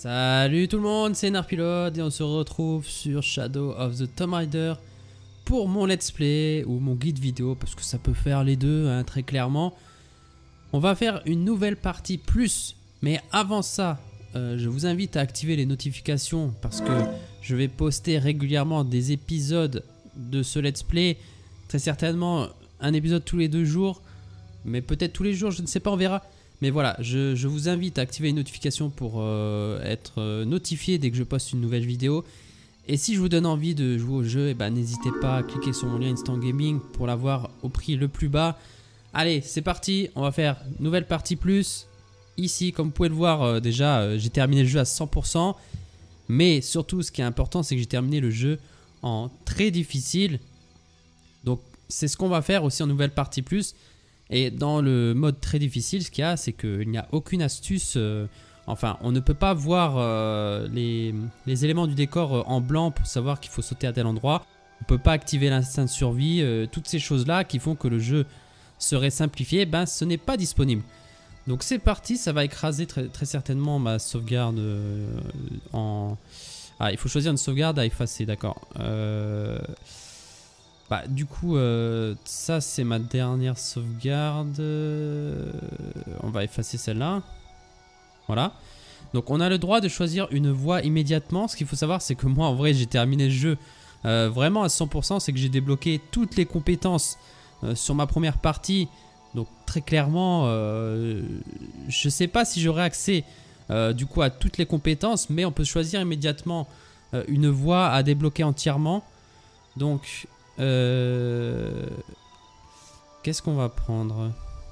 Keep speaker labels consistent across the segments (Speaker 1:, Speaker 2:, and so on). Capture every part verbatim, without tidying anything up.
Speaker 1: Salut tout le monde, c'est Narpilote et on se retrouve sur Shadow of the Tomb Raider pour mon let's play ou mon guide vidéo parce que ça peut faire les deux hein, très clairement. On va faire une nouvelle partie plus, mais avant ça euh, je vous invite à activer les notifications parce que je vais poster régulièrement des épisodes de ce let's play, très certainement un épisode tous les deux jours, mais peut-être tous les jours, je ne sais pas, on verra. Mais voilà, je, je vous invite à activer les notifications pour euh, être euh, notifié dès que je poste une nouvelle vidéo. Et si je vous donne envie de jouer au jeu, eh ben, n'hésitez pas à cliquer sur mon lien Instant Gaming pour l'avoir au prix le plus bas. Allez, c'est parti, on va faire nouvelle partie plus. Ici, comme vous pouvez le voir, euh, déjà, euh, j'ai terminé le jeu à cent pour cent. Mais surtout, ce qui est important, c'est que j'ai terminé le jeu en très difficile. Donc, c'est ce qu'on va faire aussi en nouvelle partie plus. Et dans le mode très difficile, ce qu'il y a, c'est qu'il n'y a aucune astuce. Euh, enfin, on ne peut pas voir euh, les, les éléments du décor euh, en blanc pour savoir qu'il faut sauter à tel endroit. On ne peut pas activer l'instinct de survie. Euh, toutes ces choses-là qui font que le jeu serait simplifié, ben ce n'est pas disponible. Donc c'est parti, ça va écraser très, très certainement ma sauvegarde euh, en... Ah, il faut choisir une sauvegarde à effacer, d'accord. Euh... Bah, du coup, euh, ça c'est ma dernière sauvegarde. Euh, on va effacer celle-là. Voilà. Donc on a le droit de choisir une voie immédiatement. Ce qu'il faut savoir, c'est que moi en vrai j'ai terminé le jeu euh, vraiment à cent pour cent. C'est que j'ai débloqué toutes les compétences euh, sur ma première partie. Donc très clairement, euh, je sais pas si j'aurai accès euh, du coup à toutes les compétences. Mais on peut choisir immédiatement euh, une voie à débloquer entièrement. Donc... Euh... Qu'est-ce qu'on va prendre?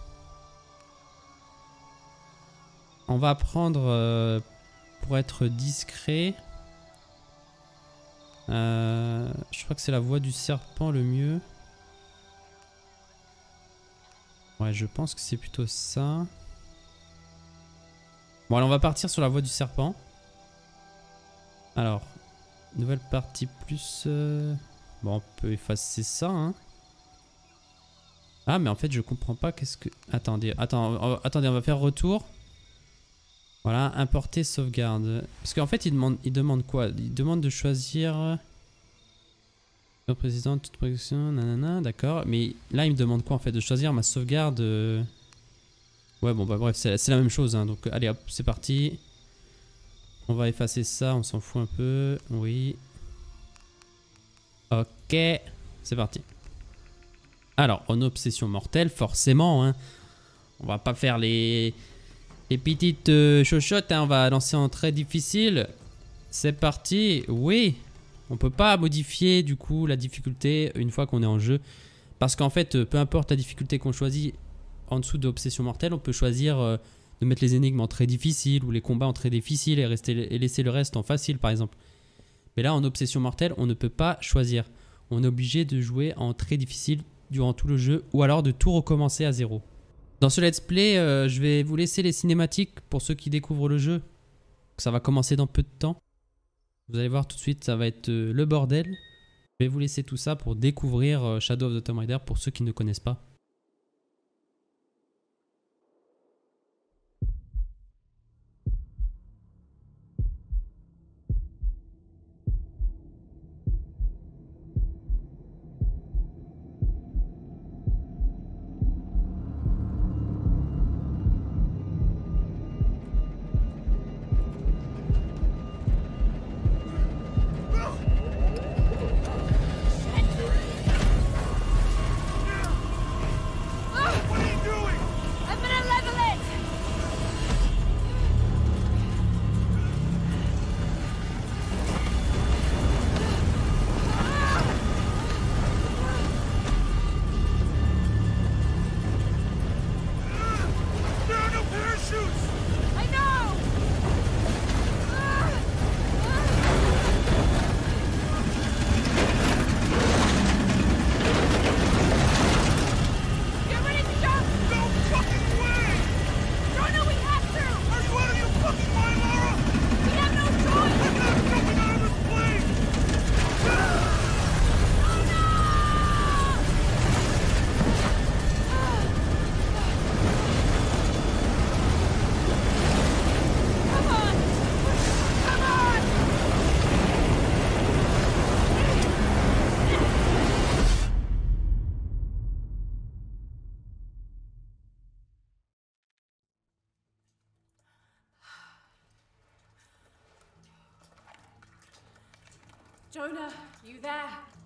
Speaker 1: On va prendre euh, pour être discret. Euh, je crois que c'est la voie du serpent le mieux. Ouais, je pense que c'est plutôt ça. Bon, alors on va partir sur la voie du serpent. Alors, nouvelle partie plus... Euh... Bon, on peut effacer ça, hein. Ah, mais en fait, je comprends pas qu'est-ce que... Attendez, attends, attendez, on va faire retour. Voilà, importer sauvegarde. Parce qu'en fait, il demande, il demande quoi? Il demande de choisir... Le président, toute production, nanana, d'accord. Mais là, il me demande quoi, en fait? De choisir ma sauvegarde... Ouais, bon, bah bref, c'est la même chose, hein. Donc, allez, hop, c'est parti. On va effacer ça, on s'en fout un peu. Oui... Ok, c'est parti. Alors, en obsession mortelle, forcément, hein, on va pas faire les, les petites euh, chochottes, hein, on va lancer en très difficile. C'est parti, oui. On peut pas modifier du coup la difficulté une fois qu'on est en jeu. Parce qu'en fait, peu importe la difficulté qu'on choisit en dessous d'obsession mortelle, on peut choisir euh, de mettre les énigmes en très difficile ou les combats en très difficile et, rester, et laisser le reste en facile par exemple. Mais là, en obsession mortelle, on ne peut pas choisir. On est obligé de jouer en très difficile durant tout le jeu ou alors de tout recommencer à zéro. Dans ce let's play, euh, je vais vous laisser les cinématiques pour ceux qui découvrent le jeu. Ça va commencer dans peu de temps. Vous allez voir tout de suite, ça va être euh, le bordel. Je vais vous laisser tout ça pour découvrir euh, Shadow of the Tomb Raider pour ceux qui ne connaissent pas.
Speaker 2: Jonah, you there?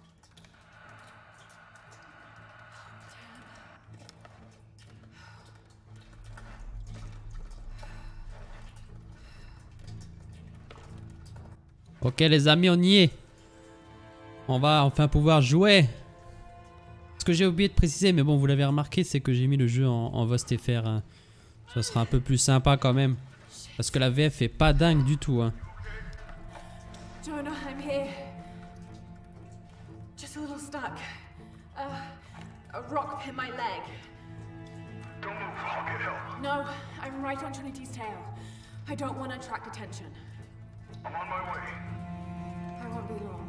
Speaker 1: Ok les amis, on y est. On va enfin pouvoir jouer. Ce que j'ai oublié de préciser, mais bon vous l'avez remarqué, c'est que j'ai mis le jeu en, en V O S T F R. Hein. Ça sera un peu plus sympa quand même. Parce que la V F est pas dingue du tout. Hein.
Speaker 2: Jonah, I'm here. Just a little stuck. Uh, a rock hit my leg.
Speaker 3: Don't move, I'll get help.
Speaker 2: No, I'm right on Trinity's tail. I don't want to attract attention.
Speaker 3: I'm on my way.
Speaker 2: I won't be long.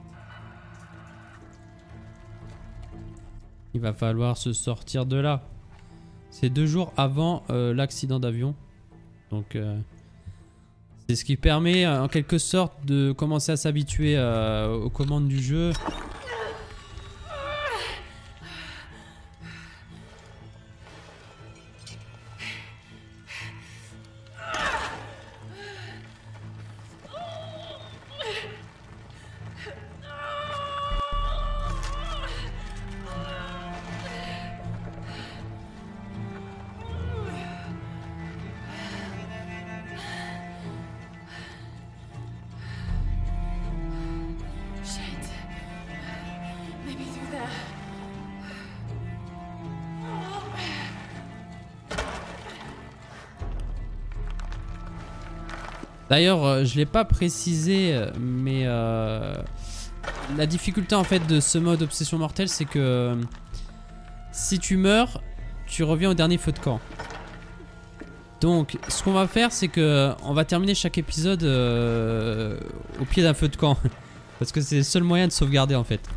Speaker 1: Il va falloir se sortir de là. C'est deux jours avant euh, l'accident d'avion. Donc euh, c'est ce qui permet euh, en quelque sorte de commencer à s'habituer euh, aux commandes du jeu. D'ailleurs, euh, je l'ai pas précisé, mais euh, la difficulté en fait de ce mode obsession mortelle, c'est que euh, si tu meurs, tu reviens au dernier feu de camp. Donc, ce qu'on va faire, c'est que on va terminer chaque épisode euh, au pied d'un feu de camp, parce que c'est le seul moyen de sauvegarder en fait.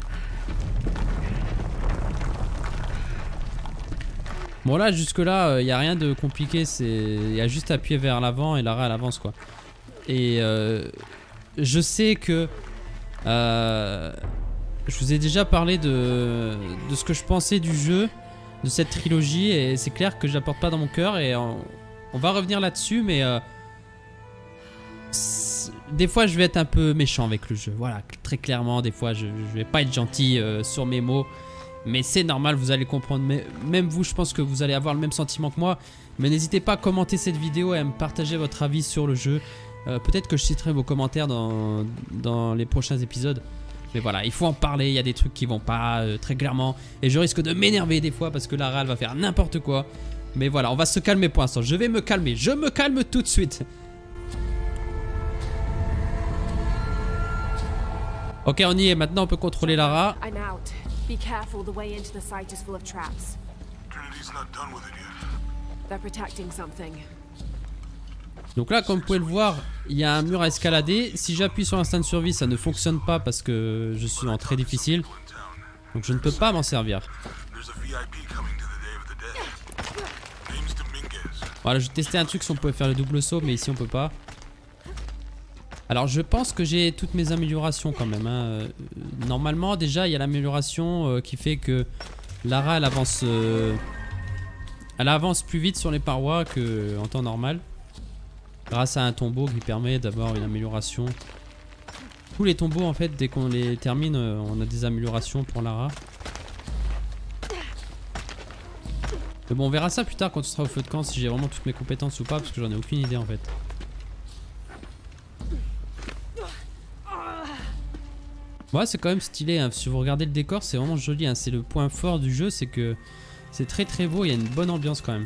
Speaker 1: Bon là, jusque là, il n'y a rien de compliqué, il y a juste à appuyer vers l'avant et Lara elle avance quoi. Et euh, je sais que euh, je vous ai déjà parlé de, de ce que je pensais du jeu, de cette trilogie, et c'est clair que je la porte pas dans mon cœur et on, on va revenir là-dessus, mais euh, des fois je vais être un peu méchant avec le jeu, voilà, très clairement, des fois je, je vais pas être gentil euh, sur mes mots, mais c'est normal, vous allez comprendre, mais même vous je pense que vous allez avoir le même sentiment que moi, mais n'hésitez pas à commenter cette vidéo et à me partager votre avis sur le jeu. Euh, peut-être que je citerai vos commentaires dans, dans les prochains épisodes. Mais voilà, il faut en parler, il y a des trucs qui vont pas euh, très clairement. Et je risque de m'énerver des fois parce que Lara elle va faire n'importe quoi. Mais voilà, on va se calmer pour l'instant. Je vais me calmer, je me calme tout de suite. Ok, on y est, maintenant on peut contrôler Lara.
Speaker 2: I'm out. Be careful, the way into the site is full of traps.
Speaker 3: Trinity's not done with it yet.
Speaker 2: They're protecting something.
Speaker 1: Donc là, comme vous pouvez le voir, il y a un mur à escalader. Si j'appuie sur l'instant de survie, ça ne fonctionne pas parce que je suis en très difficile. Donc je ne peux pas m'en servir. Voilà, je vais tester un truc si on pouvait faire le double saut, mais ici on peut pas. Alors je pense que j'ai toutes mes améliorations quand même. Hein. Normalement, déjà, il y a l'amélioration euh, qui fait que Lara, elle avance, euh, elle avance plus vite sur les parois qu'en temps normal. Grâce à un tombeau qui permet d'avoir une amélioration. Tous les tombeaux en fait, dès qu'on les termine, on a des améliorations pour Lara. Mais bon, on verra ça plus tard quand on sera au feu de camp, si j'ai vraiment toutes mes compétences ou pas, parce que j'en ai aucune idée en fait. Ouais, c'est quand même stylé, hein. Si vous regardez le décor, c'est vraiment joli, hein. C'est le point fort du jeu, c'est que c'est très très beau, il y a une bonne ambiance quand même.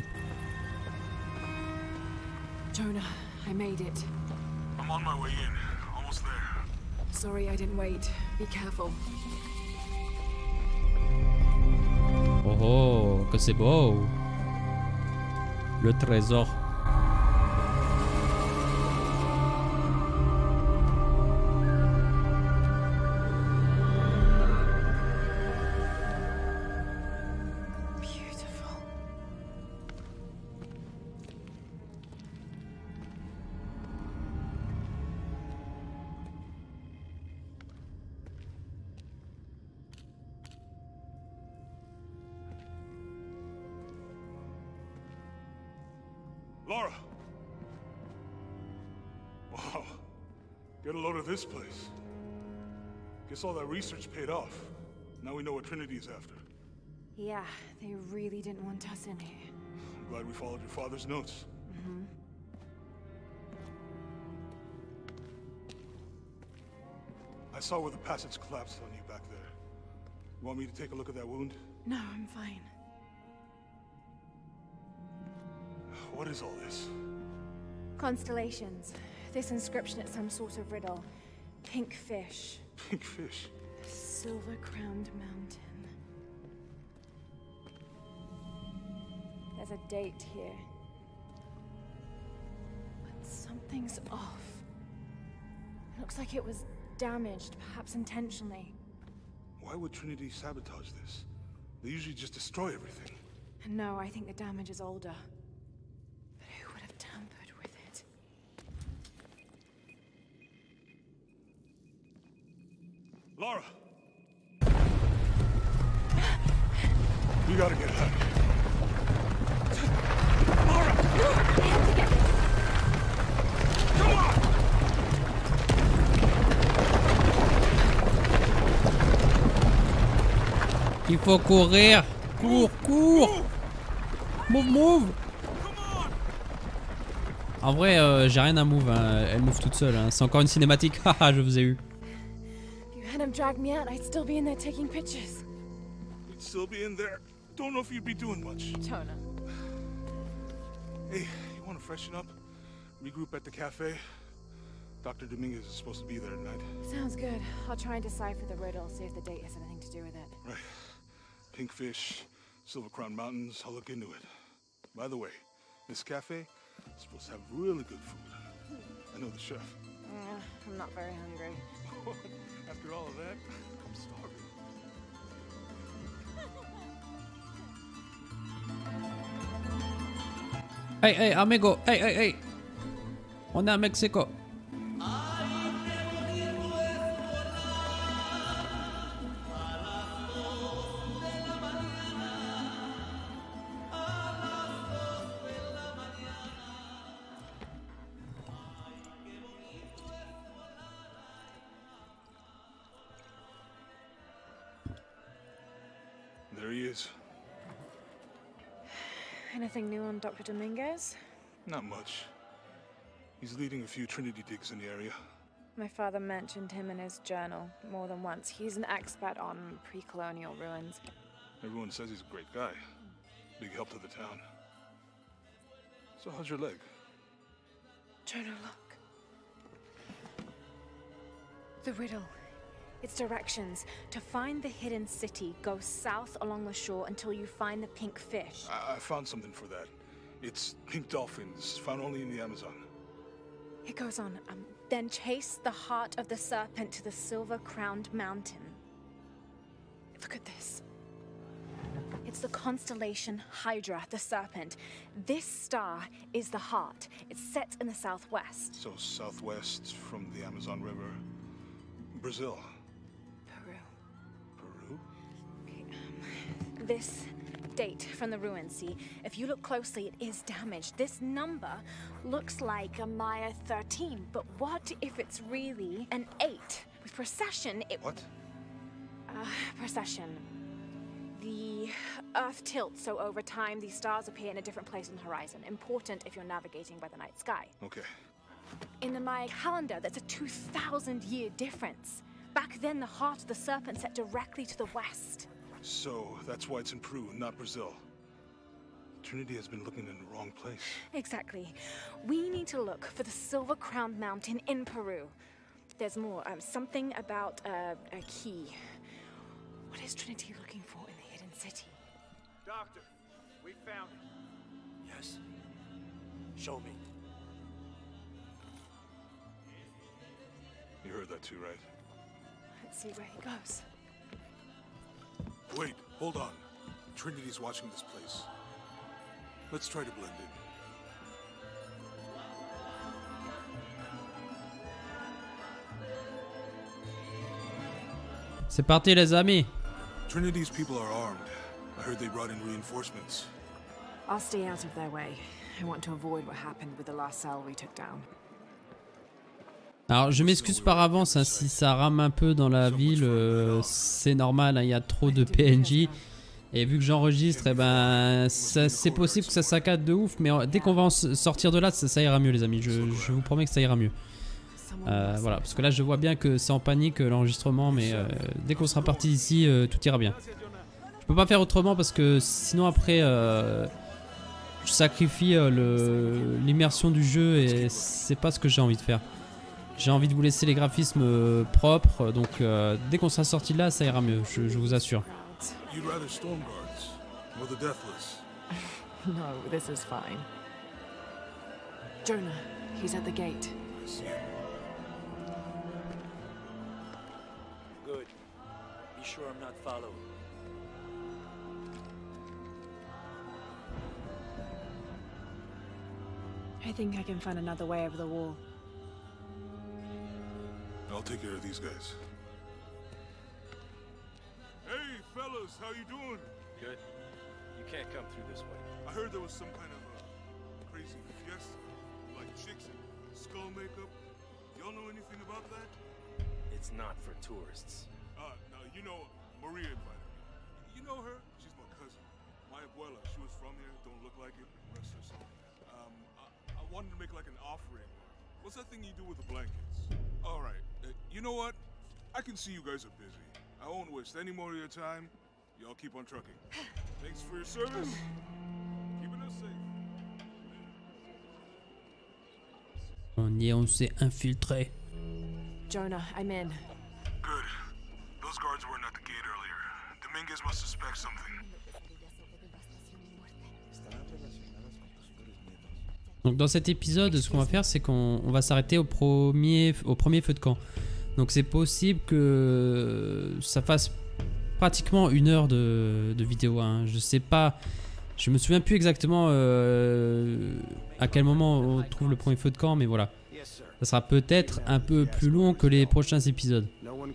Speaker 2: Jonah, I made it.
Speaker 3: I'm on my way in. Almost there.
Speaker 2: Sorry I didn't wait. Be careful.
Speaker 1: Oh oh, que c'est beau. Le trésor.
Speaker 3: Lara! Wow. Get a load of this place. Guess all that research paid off. Now we know what Trinity's after.
Speaker 2: Yeah, they really didn't want us in here.
Speaker 3: I'm glad we followed your father's notes.
Speaker 2: Mm-hmm.
Speaker 3: I saw where the passage collapsed on you back there. You want me to take a look at that wound?
Speaker 2: No, I'm fine.
Speaker 3: What is all this?
Speaker 2: Constellations. This inscription is some sort of riddle. Pink fish.
Speaker 3: Pink fish.
Speaker 2: Silver-crowned mountain. There's a date here. But something's off. It looks like it was damaged, perhaps intentionally.
Speaker 3: Why would Trinity sabotage this? They usually just destroy everything.
Speaker 2: No, I think the damage is older. But who would have tampered with it?
Speaker 3: Lara! We gotta get out. Lara!
Speaker 2: I have to get this.
Speaker 3: Come on!
Speaker 1: Il faut courir. Cours, cours. Move, move. En vrai, euh, j'ai rien à move. Hein. Elle move toute seule. Hein. C'est encore une cinématique. Haha, je vous ai eu.
Speaker 2: If you hadn't dragged me out, I'd still be in there taking pictures.
Speaker 3: We'd still be in there. Don't know if you'd be doing much.
Speaker 2: Tona.
Speaker 3: Hey, you wanna freshen up? Regroup at the cafe? Doctor Dominguez is supposed to be there tonight.
Speaker 2: Sounds good. I'll try and decipher the riddle, see if the date has anything to do with it.
Speaker 3: Right. Pink fish, Silver Crown Mountains, I'll look into it. By the way, this cafe is supposed to have really good food. I know the chef.
Speaker 2: Uh, I'm not very hungry.
Speaker 3: After all of that, I'm starving.
Speaker 1: Hey, hey, amigo. Hey, hey, hey. On est à Mexico.
Speaker 3: There he is.
Speaker 2: Anything new on Doctor Dominguez?
Speaker 3: Not much. He's leading a few Trinity digs in the area.
Speaker 2: My father mentioned him in his journal more than once. He's an expert on pre-colonial ruins.
Speaker 3: Everyone says he's a great guy. Big help to the town. So how's your leg?
Speaker 2: Jonah, look. The riddle. Its directions. To find the hidden city, go south along the shore until you find the pink fish.
Speaker 3: I, I found something for that. It's pink dolphins, found only in the Amazon.
Speaker 2: It goes on. Um, then chase the heart of the serpent to the silver-crowned mountain. Look at this. It's the constellation Hydra, the serpent. This star is the heart. It's set in the southwest.
Speaker 3: So southwest from the Amazon River. Brazil.
Speaker 2: Peru.
Speaker 3: Peru?
Speaker 2: Okay, um, this date from the ruins, see? If you look closely, it is damaged. This number looks like a Maya thirteen, but what if it's really an eight? With precession, it...
Speaker 3: What?
Speaker 2: Uh, precession. The Earth tilts, so over time, these stars appear in a different place on the horizon. Important if you're navigating by the night sky.
Speaker 3: Okay.
Speaker 2: In the Maya calendar, that's a two thousand year difference. Back then, the heart of the serpent set directly to the west.
Speaker 3: So that's why it's in Peru, not Brazil. Trinity has been looking in the wrong place.
Speaker 2: Exactly. We need to look for the silver-crowned mountain in Peru. There's more. Um, something about uh, a key. What is Trinity looking for in the hidden city?
Speaker 4: Doctor, we found it.
Speaker 5: Yes. Show me.
Speaker 3: You heard that too, right?
Speaker 2: Let's see where he goes.
Speaker 3: Wait, hold on. Trinity's watching this place. Let's try to blend in.
Speaker 1: C'est parti les amis.
Speaker 3: Trinity's people are armed. I heard they brought in reinforcements.
Speaker 2: I'll stay out of their way. I want to avoid what happened with the last cell we took down.
Speaker 1: Alors je m'excuse par avance hein, si ça rame un peu dans la ville, euh, c'est normal, hein, il y a trop de P N J. Et vu que j'enregistre, eh ben, c'est possible que ça saccade de ouf, mais dès qu'on va en sortir de là, ça, ça ira mieux les amis, je, je vous promets que ça ira mieux. Euh, voilà, parce que là je vois bien que c'est en panique l'enregistrement, mais euh, dès qu'on sera parti d'ici, euh, tout ira bien. Je peux pas faire autrement parce que sinon après, euh, je sacrifie euh, l'immersion du jeu et c'est pas ce que j'ai envie de faire. J'ai envie de vous laisser les graphismes euh, propres, donc euh, dès qu'on sera sorti de là, ça ira mieux, je, je vous assure.
Speaker 3: You'd rather storm guards or the deathless?
Speaker 6: No, this is fine. Jonah, he's at the gate.
Speaker 3: I see him.
Speaker 5: Good. Be sure I'm not followed.
Speaker 6: I think I can find another way over the wall.
Speaker 3: I'll take care of these guys. Hey, fellas, how you doing?
Speaker 5: Good. You can't come through this way.
Speaker 3: I heard there was some kind of uh, crazy fiesta, like chicks and skull makeup. Y'all know anything about that?
Speaker 5: It's not for tourists.
Speaker 3: Uh, no, you know, Maria invited me. You know her? She's my cousin. My abuela, she was from here, don't look like it, rest her soul. Um, I, I wanted to make like an offering. What's that thing you do with the blankets? All right, uh, you know what? I can see you guys are busy. I won't waste any more of your time. Y'all keep on trucking. Thanks for your service. Keeping us safe.
Speaker 1: On y est, on s'est infiltré.
Speaker 6: Jonah, I'm in.
Speaker 3: Good. Those guards weren't at the gate earlier. Dominguez must suspect something.
Speaker 1: Donc dans cet épisode, ce qu'on va faire, c'est qu'on on va s'arrêter au premier, au premier feu de camp. Donc c'est possible que ça fasse pratiquement une heure de, de vidéo. Hein. Je sais pas, je me souviens plus exactement euh, à quel moment on trouve le premier feu de camp, mais voilà. Ça sera peut-être un peu plus long que les prochains épisodes.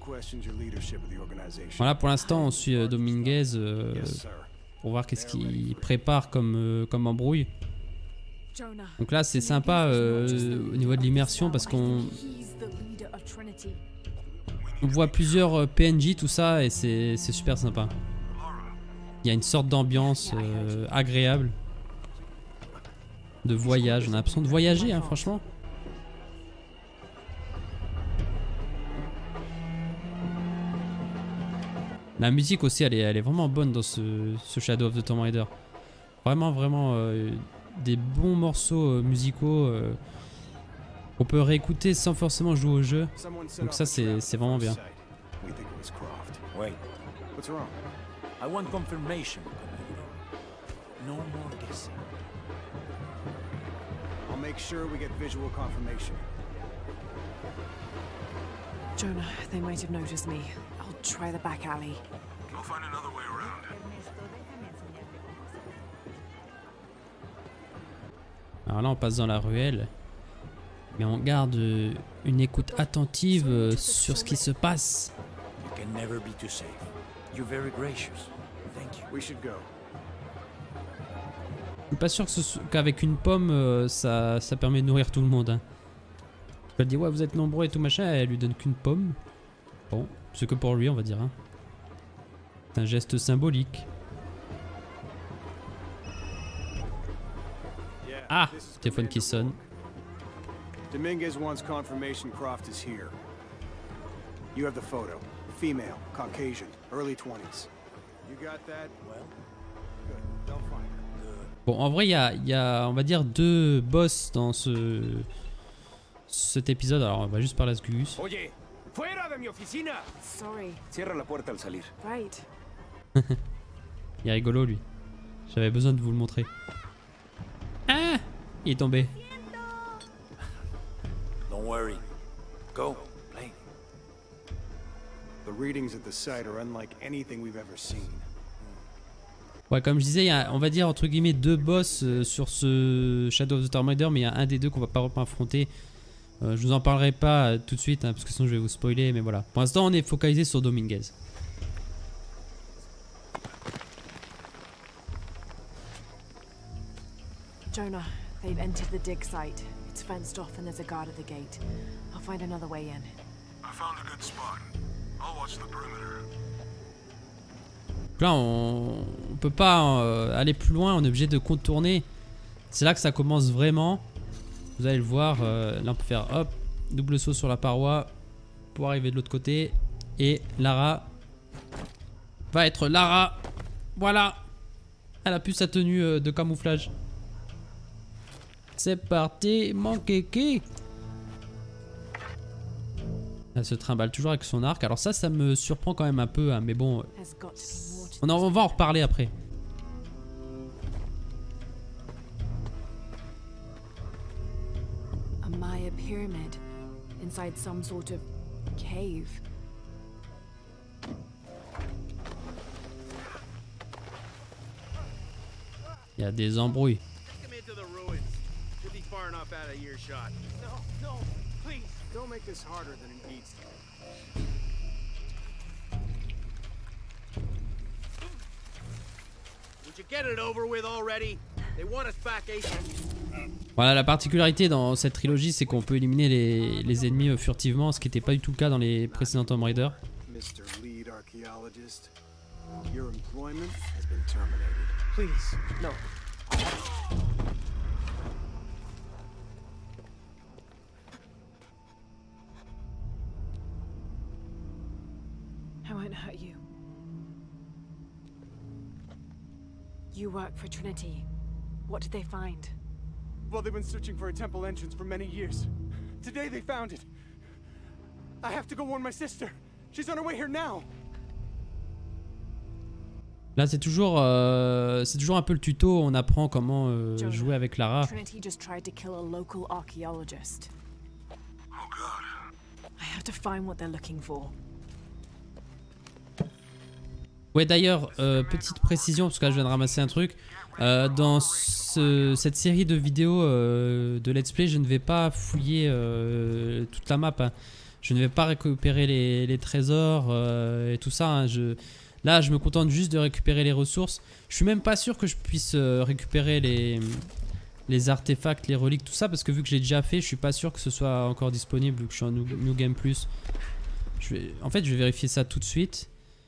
Speaker 1: Voilà, pour l'instant on suit euh, Dominguez euh, pour voir qu'est-ce qu'il prépare comme, euh, comme embrouille. Donc là c'est sympa euh, au niveau de l'immersion parce qu'on on voit plusieurs P N J, tout ça, et c'est super sympa. Il y a une sorte d'ambiance euh, agréable de voyage. On a l'impression de voyager, hein, franchement. La musique aussi, elle est, elle est vraiment bonne dans ce, ce Shadow of the Tomb Raider. Vraiment, vraiment euh, des bons morceaux euh, musicaux euh, qu'on peut réécouter sans forcément jouer au jeu. Donc ça, c'est vraiment bien.
Speaker 5: Wait. What's wrong? I want confirmation. No more guessing.
Speaker 7: I'll make sure we get visual confirmation.
Speaker 6: Jonah, they might have noticed me. I'll try the back alley.
Speaker 3: I'll find another way around.
Speaker 1: Alors là, on passe dans la ruelle. Mais on garde euh, une écoute attentive euh, sur ce qui se passe.
Speaker 5: You can never be too safe. You're very gracious. Thank you.
Speaker 7: We should go.
Speaker 1: Je suis pas sûr qu'avec une pomme, euh, ça, ça permet de nourrir tout le monde. Hein. Elle dit ouais, vous êtes nombreux et tout machin, elle lui donne qu'une pomme. Bon, c'est que pour lui, on va dire. Hein. C'est un geste symbolique. Ah, téléphone qui sonne.
Speaker 7: Dominguez wants confirmation Croft is here. You have the photo. Female, Caucasian, early twenties. You got that?
Speaker 5: Well,
Speaker 7: Good. They'll find her.
Speaker 1: Bon, en vrai, il y a, y a, on va dire, deux boss dans ce cet épisode. Alors, on va juste parler à ce Gus.
Speaker 8: Oye, fuera de mi oficina.
Speaker 6: Sorry.
Speaker 8: Cierra la puerta al salir.
Speaker 6: Right.
Speaker 1: Il est rigolo, lui. J'avais besoin de vous le montrer. Ah, il est tombé.
Speaker 5: don't worry. Go, play.
Speaker 7: The readings at the site are unlike anything we've ever seen.
Speaker 1: Ouais, comme je disais, il y a, on va dire entre guillemets deux boss euh, sur ce Shadow of the Tomb Raider, mais il y a un des deux qu'on va pas affronter. Euh, je vous en parlerai pas euh, tout de suite, hein, parce que sinon je vais vous spoiler, mais voilà. Pour l'instant, on est focalisé sur Dominguez.
Speaker 6: Jonah, they've entered the dig site. It's fenced off and there's a guard at the gate. I'll find another way in.
Speaker 3: I found a good spot. I'll watch the perimeter.
Speaker 1: Là, on, on peut pas euh, aller plus loin, on est obligé de contourner. C'est là que ça commence vraiment. Vous allez le voir, euh, là on peut faire hop, double saut sur la paroi pour arriver de l'autre côté. Et Lara va être Lara. Voilà. Elle a plus sa tenue euh, de camouflage. C'est parti, mon kéké. Elle se trimballe toujours avec son arc. Alors ça, ça me surprend quand même un peu, hein, mais bon... On, en, on va en reparler après.
Speaker 6: A Maya pyramid inside some sort of cave.
Speaker 1: Il y a des embrouilles.
Speaker 7: No, no, please. Don't make this harder than it needs to.
Speaker 4: Would you get it over with already? They want us back ASAP.
Speaker 1: Voilà, la particularité dans cette trilogie, c'est qu'on peut éliminer les, les ennemis euh, furtivement, ce qui n'était pas du tout le cas dans les précédents Tomb Raider.
Speaker 7: Mister Lead Archaeologist, your employment has been terminated. Please, no.
Speaker 6: I won't hurt you. You work for Trinity. What did they find?
Speaker 7: Well, they've been searching for a temple entrance for many years. Today they found it. I have to go warn my sister. She's on her way here now.
Speaker 1: Là, c'est toujours, euh, c'est toujours un peu le tuto. On apprend comment euh, jouer avec Lara.
Speaker 6: Trinity just tried to kill a local archaeologist.
Speaker 3: Oh God.
Speaker 6: I have to find what they're looking for.
Speaker 1: Ouais, d'ailleurs, euh, petite précision, parce que là je viens de ramasser un truc. Euh, dans ce, cette série de vidéos euh, de let's play, je ne vais pas fouiller euh, toute la map. Hein. Je ne vais pas récupérer les, les trésors euh, et tout ça. Hein. Je, là, je me contente juste de récupérer les ressources. Je suis même pas sûr que je puisse euh, récupérer les, les artefacts, les reliques, tout ça, parce que vu que j'ai déjà fait, je suis pas sûr que ce soit encore disponible vu que je suis en New, New Game Plus. Je vais, en fait, je vais vérifier ça tout de suite.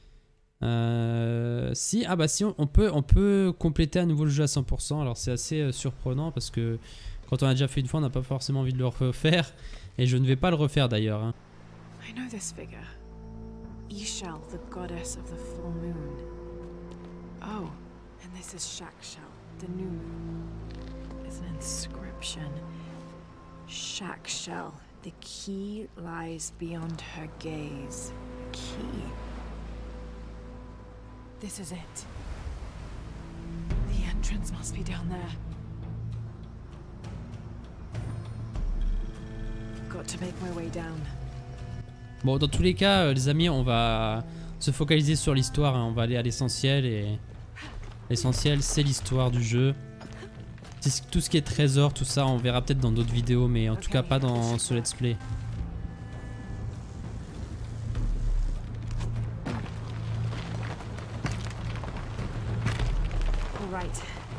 Speaker 1: Euh, si, ah bah si on, on peut on peut compléter à nouveau le jeu à cent pour cent. Alors c'est assez euh, surprenant parce que quand on a déjà fait une fois, on n'a pas forcément envie de le refaire. Et je ne vais pas le refaire d'ailleurs. Hein.
Speaker 6: I know this figure. Ishal, the goddess of the full moon. Oh, and this is Shakshal, the new moon. There's an inscription. Shakshal, the key lies beyond her gaze. The key. This is it. The entrance must be down there. Got to make my way down.
Speaker 1: Bon, dans tous les cas, les amis, on va se focaliser sur l'histoire. Hein. On va aller à l'essentiel et l'essentiel, c'est l'histoire du jeu. Tout ce qui est trésor, tout ça, on verra peut-être dans d'autres vidéos, mais en okay. tout cas pas dans ce let's play.
Speaker 6: Right.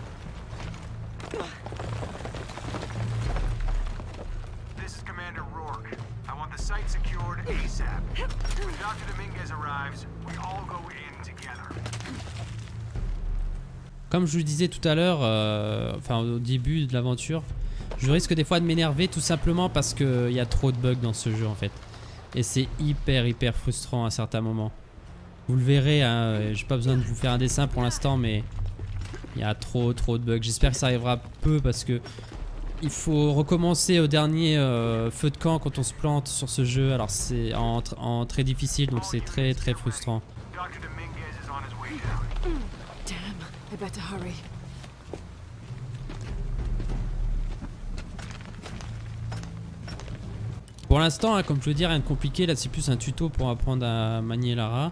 Speaker 4: This is Commander Rourke. I want the site secured ASAP. When Doctor Dominguez arrives, we all go in together.
Speaker 1: Comme je vous le disais tout à l'heure, euh, enfin au début de l'aventure, je risque des fois de m'énerver tout simplement parce qu'il y a trop de bugs dans ce jeu en fait. Et c'est hyper hyper frustrant à certains moments. Vous le verrez, hein, j'ai pas besoin de vous faire un dessin pour l'instant, mais il y a trop trop de bugs. J'espère que ça arrivera peu parce que il faut recommencer au dernier euh, feu de camp quand on se plante sur ce jeu. Alors c'est en, en très difficile, donc c'est très très frustrant.
Speaker 6: I better hurry.
Speaker 1: Pour l'instant, hein, comme je veux dire, rien de compliqué. Là, c'est plus un tuto pour apprendre à manier Lara.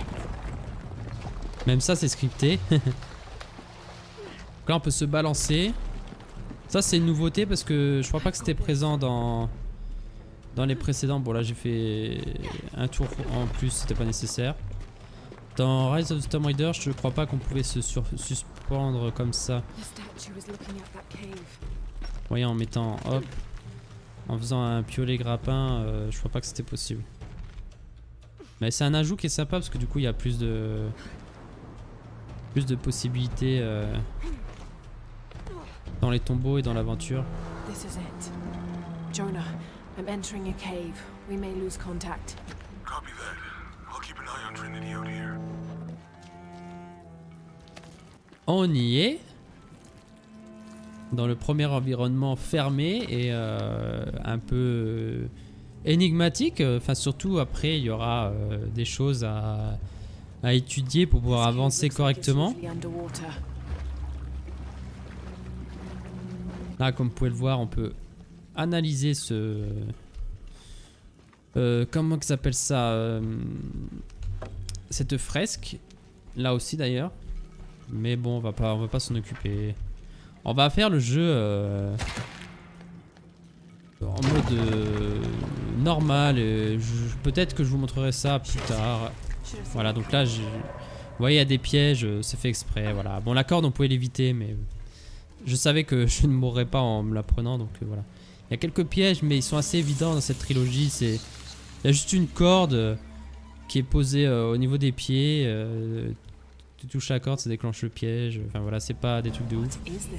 Speaker 1: Même ça, c'est scripté. Donc là, on peut se balancer. Ça, c'est une nouveauté parce que je crois pas que c'était présent dans dans les précédents. Bon, là, j'ai fait un tour en plus, c'était pas nécessaire. Dans Rise of the Tomb Raider, je crois pas qu'on pouvait se suspendre comme ça. Vous voyez, en mettant hop En faisant un piolet grappin, euh, je crois pas que c'était possible. Mais c'est un ajout qui est sympa parce que du coup il y a plus de plus de possibilités euh, dans les tombeaux et dans l'aventure.
Speaker 6: This is it. Jonah, I'm entering a cave. We may lose contact.
Speaker 3: Copy that. I'll keep an eye on Trinity out here.
Speaker 1: On y est. Dans le premier environnement fermé et euh, un peu euh, énigmatique. Enfin surtout après il y aura euh, des choses à, à étudier pour pouvoir avancer correctement. Là comme vous pouvez le voir on peut analyser ce... Euh, comment que s'appelle ça euh, cette fresque. Là aussi d'ailleurs. Mais bon on va pas, on va pas s'en occuper. On va faire le jeu euh, en mode euh, normal. Peut-être que je vous montrerai ça plus tard. Voilà, donc là, je, vous voyez, il y a des pièges, c'est fait exprès. Voilà. Bon, la corde, on pouvait l'éviter, mais je savais que je ne mourrais pas en me la prenant, donc euh, voilà. Il y a quelques pièges, mais ils sont assez évidents dans cette trilogie. C'est, il y a juste une corde euh, qui est posée euh, au niveau des pieds. Euh, Tu touches la corde, ça déclenche le piège. Enfin voilà, c'est pas des trucs de ouf.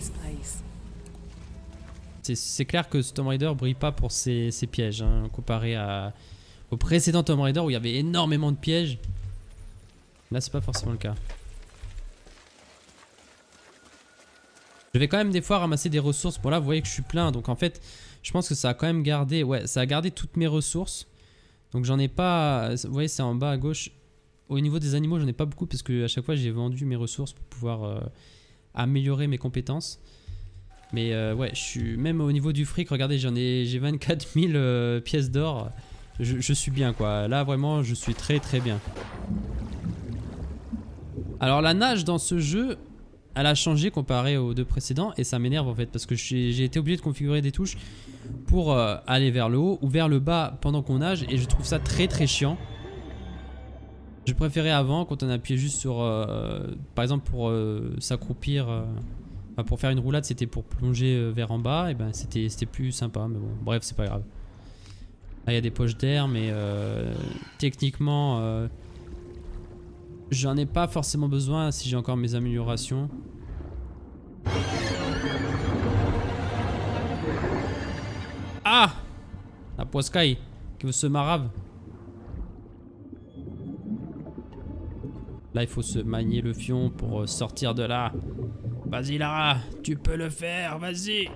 Speaker 1: C'est clair que ce Tomb Raider brille pas pour ses, ses pièges, hein, comparé à, au précédent Tomb Raider où il y avait énormément de pièges. Là, c'est pas forcément le cas. Je vais quand même des fois ramasser des ressources. Bon là, vous voyez que je suis plein, donc en fait, je pense que ça a quand même gardé, ouais, ça a gardé toutes mes ressources. Donc j'en ai pas, vous voyez, c'est en bas à gauche. Au niveau des animaux, j'en ai pas beaucoup parce que à chaque fois j'ai vendu mes ressources pour pouvoir euh, améliorer mes compétences. Mais euh, ouais, je suis même au niveau du fric. Regardez, j'en ai, j'ai vingt-quatre mille euh, pièces d'or. Je, je suis bien quoi. Là vraiment, je suis très très bien. Alors la nage dans ce jeu, elle a changé comparé aux deux précédents et ça m'énerve en fait parce que j'ai été obligé de configurer des touches pour euh, aller vers le haut ou vers le bas pendant qu'on nage et je trouve ça très très chiant. Je préférais avant quand on appuyait juste sur euh, par exemple pour euh, s'accroupir euh, enfin, pour faire une roulade c'était pour plonger euh, vers en bas et ben c'était c'était plus sympa mais bon bref c'est pas grave. Là il y a des poches d'air mais euh, techniquement euh, j'en ai pas forcément besoin si j'ai encore mes améliorations. Ah, la poiscaille qui veut se marave. Là, il faut se manier le fion pour sortir de là. Vas-y, Lara, tu peux le faire, vas-y.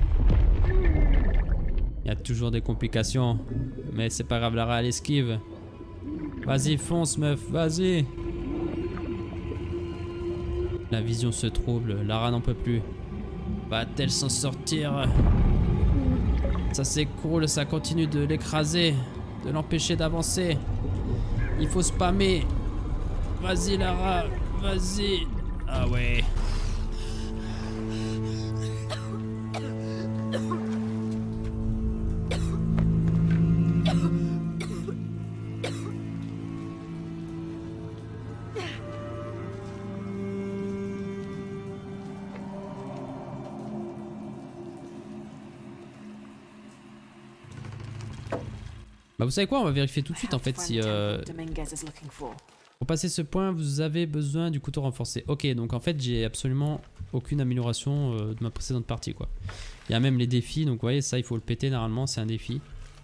Speaker 1: Il y a toujours des complications. Mais c'est pas grave, Lara, elle esquive. Vas-y, fonce, meuf, vas-y. La vision se trouble, Lara n'en peut plus. Va-t-elle s'en sortir? Ça s'écroule, ça continue de l'écraser, de l'empêcher d'avancer. Il faut spammer. Vas-y Lara, vas-y. Ah ouais. Bah vous savez quoi, on va vérifier tout de suite en fait si... Euh... Pour passer ce point, vous avez besoin du couteau renforcé. Ok, donc en fait, j'ai absolument aucune amélioration euh, de ma précédente partie, quoi. Il y a même les défis, donc vous voyez, ça, il faut le péter normalement, c'est un défi.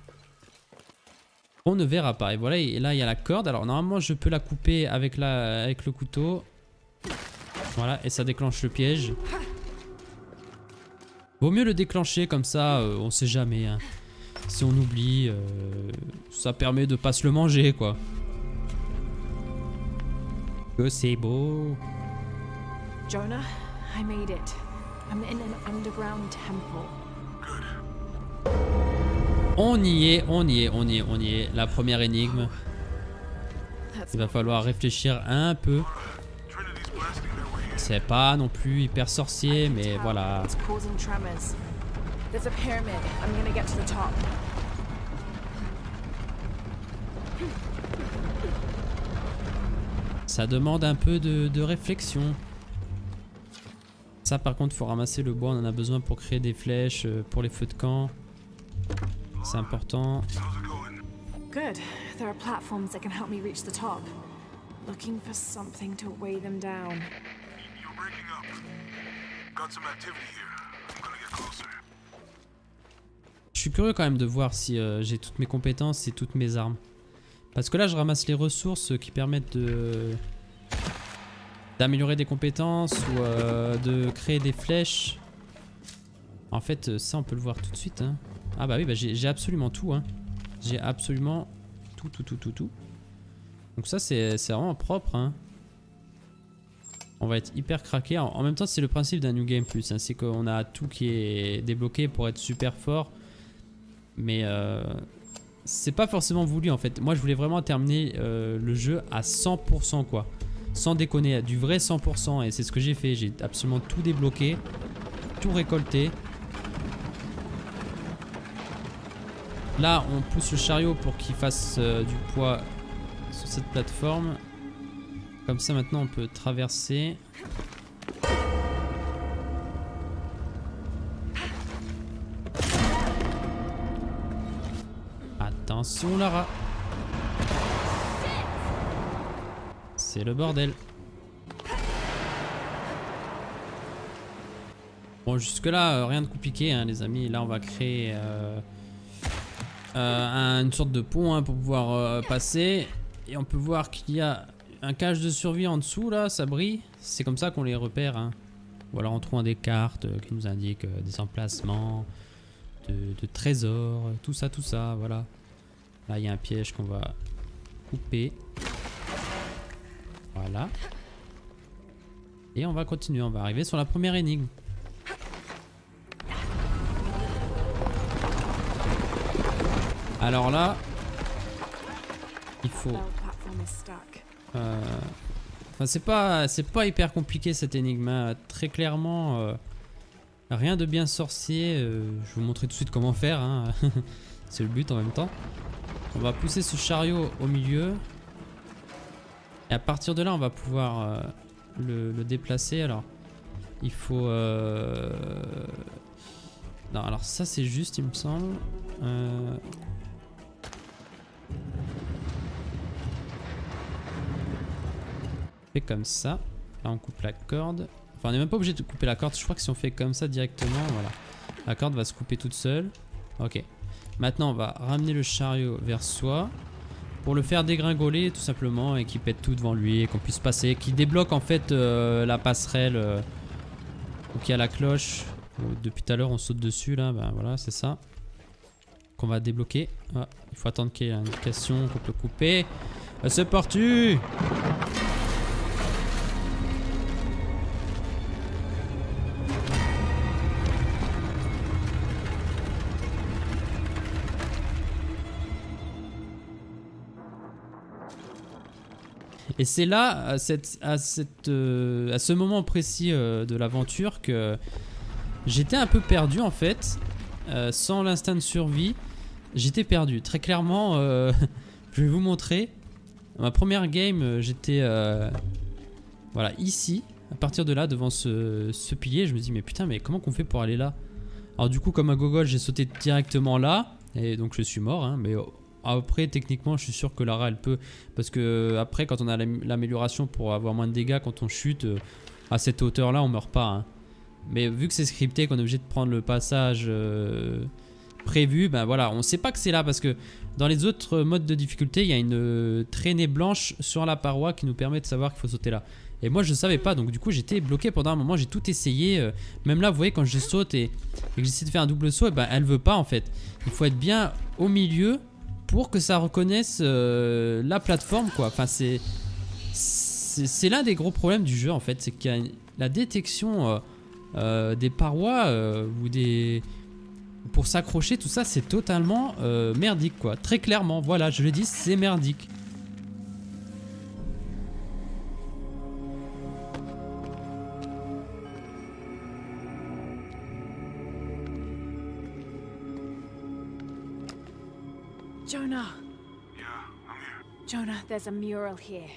Speaker 1: On ne verra pas. Et voilà, et là, il y a la corde. Alors, normalement, je peux la couper avec, la, avec le couteau. Voilà, et ça déclenche le piège. Vaut mieux le déclencher, comme ça, euh, on sait jamais. Hein. Si on oublie, euh, ça permet de pas se le manger, quoi. Que c'est beau.
Speaker 6: Jonah, I made it. I'm in an underground temple.
Speaker 1: On y est, on y est, on y est, on y est. La première énigme. Il va falloir réfléchir un peu. C'est pas non plus hyper sorcier, mais voilà. Ça demande un peu de, de réflexion. Ça par contre, faut ramasser le bois, on en a besoin pour créer des flèches, pour les feux de camp. C'est important.
Speaker 6: Good. There are platforms that can help me reach the top. Looking for something to weigh them down.
Speaker 3: You're breaking up. Got some activity here. I'm gonna get closer.
Speaker 1: Je suis curieux quand même de voir si euh, j'ai toutes mes compétences et toutes mes armes. Parce que là je ramasse les ressources qui permettent de d'améliorer des compétences ou euh, de créer des flèches. En fait ça on peut le voir tout de suite hein. Ah bah oui bah j'ai absolument tout hein. J'ai absolument tout tout tout tout tout. Donc ça c'est vraiment propre hein. On va être hyper craqué. En, en même temps c'est le principe d'un New Game Plus hein. C'est qu'on a tout qui est débloqué pour être super fort. Mais euh, c'est pas forcément voulu en fait. Moi je voulais vraiment terminer euh, le jeu à cent pour cent quoi. Sans déconner, du vrai cent pour cent. Et c'est ce que j'ai fait. J'ai absolument tout débloqué. Tout récolté. Là on pousse le chariot pour qu'il fasse euh, du poids sur cette plateforme. Comme ça maintenant on peut traverser. Attention Lara. C'est le bordel. Bon jusque là euh, rien de compliqué hein, les amis. Là on va créer euh, euh, une sorte de pont hein, pour pouvoir euh, passer. Et on peut voir qu'il y a un cache de survie en dessous là, ça brille. C'est comme ça qu'on les repère hein. Ou alors en trouvant des cartes euh, qui nous indiquent euh, des emplacements de, de trésors, tout ça tout ça voilà. Là il y a un piège qu'on va couper. Voilà. Et on va continuer, on va arriver sur la première énigme. Alors là, il faut... Euh... Enfin c'est pas, c'est pas hyper compliqué cette énigme. Hein. Très clairement, euh... rien de bien sorcier. Euh... Je vais vous montrer tout de suite comment faire. Hein. C'est le but en même temps. On va pousser ce chariot au milieu. Et à partir de là, on va pouvoir euh, le, le déplacer. Alors, il faut... Euh... Non, alors ça, c'est juste, il me semble. Euh... On fait comme ça. Là, on coupe la corde. Enfin, on n'est même pas obligé de couper la corde. Je crois que si on fait comme ça directement, voilà. La corde va se couper toute seule. Ok. Maintenant, on va ramener le chariot vers soi. Pour le faire dégringoler tout simplement et qu'il pète tout devant lui et qu'on puisse passer, qu'il débloque en fait euh, la passerelle euh, où il y a la cloche. Depuis tout à l'heure on saute dessus là, ben voilà c'est ça. Qu'on va débloquer. Ah, il faut attendre qu'il y ait une indication qu'on peut couper. Ah, c'est parti! Et c'est là, à, cette, à, cette, euh, à ce moment précis euh, de l'aventure, que j'étais un peu perdu en fait. Euh, sans l'instinct de survie, j'étais perdu. Très clairement, euh, je vais vous montrer. Ma première game, j'étais euh, voilà, ici. À partir de là, devant ce, ce pilier, je me dis mais putain, mais comment qu'on fait pour aller là? Alors du coup, comme un gogol, j'ai sauté directement là. Et donc je suis mort, hein, mais... Après techniquement je suis sûr que Lara elle peut, parce que après quand on a l'amélioration pour avoir moins de dégâts quand on chute euh, à cette hauteur là on meurt pas hein. Mais vu que c'est scripté qu'on est obligé de prendre le passage euh, prévu, ben voilà on sait pas que c'est là parce que dans les autres modes de difficulté il y a une euh, traînée blanche sur la paroi qui nous permet de savoir qu'il faut sauter là. Et moi je savais pas donc du coup j'étais bloqué pendant un moment, j'ai tout essayé, euh, même là vous voyez quand je saute et, et que j'essaie de faire un double saut et ben elle veut pas en fait. Il faut être bien au milieu pour que ça reconnaisse euh, la plateforme quoi. Enfin c'est c'est l'un des gros problèmes du jeu en fait, c'est qu'il y a la détection euh, euh, des parois euh, ou des pour s'accrocher tout ça c'est totalement euh, merdique quoi. Très clairement voilà je le dis c'est merdique.
Speaker 6: Jonah.
Speaker 3: Yeah, I'm here.
Speaker 2: Jonah, there's a mural here.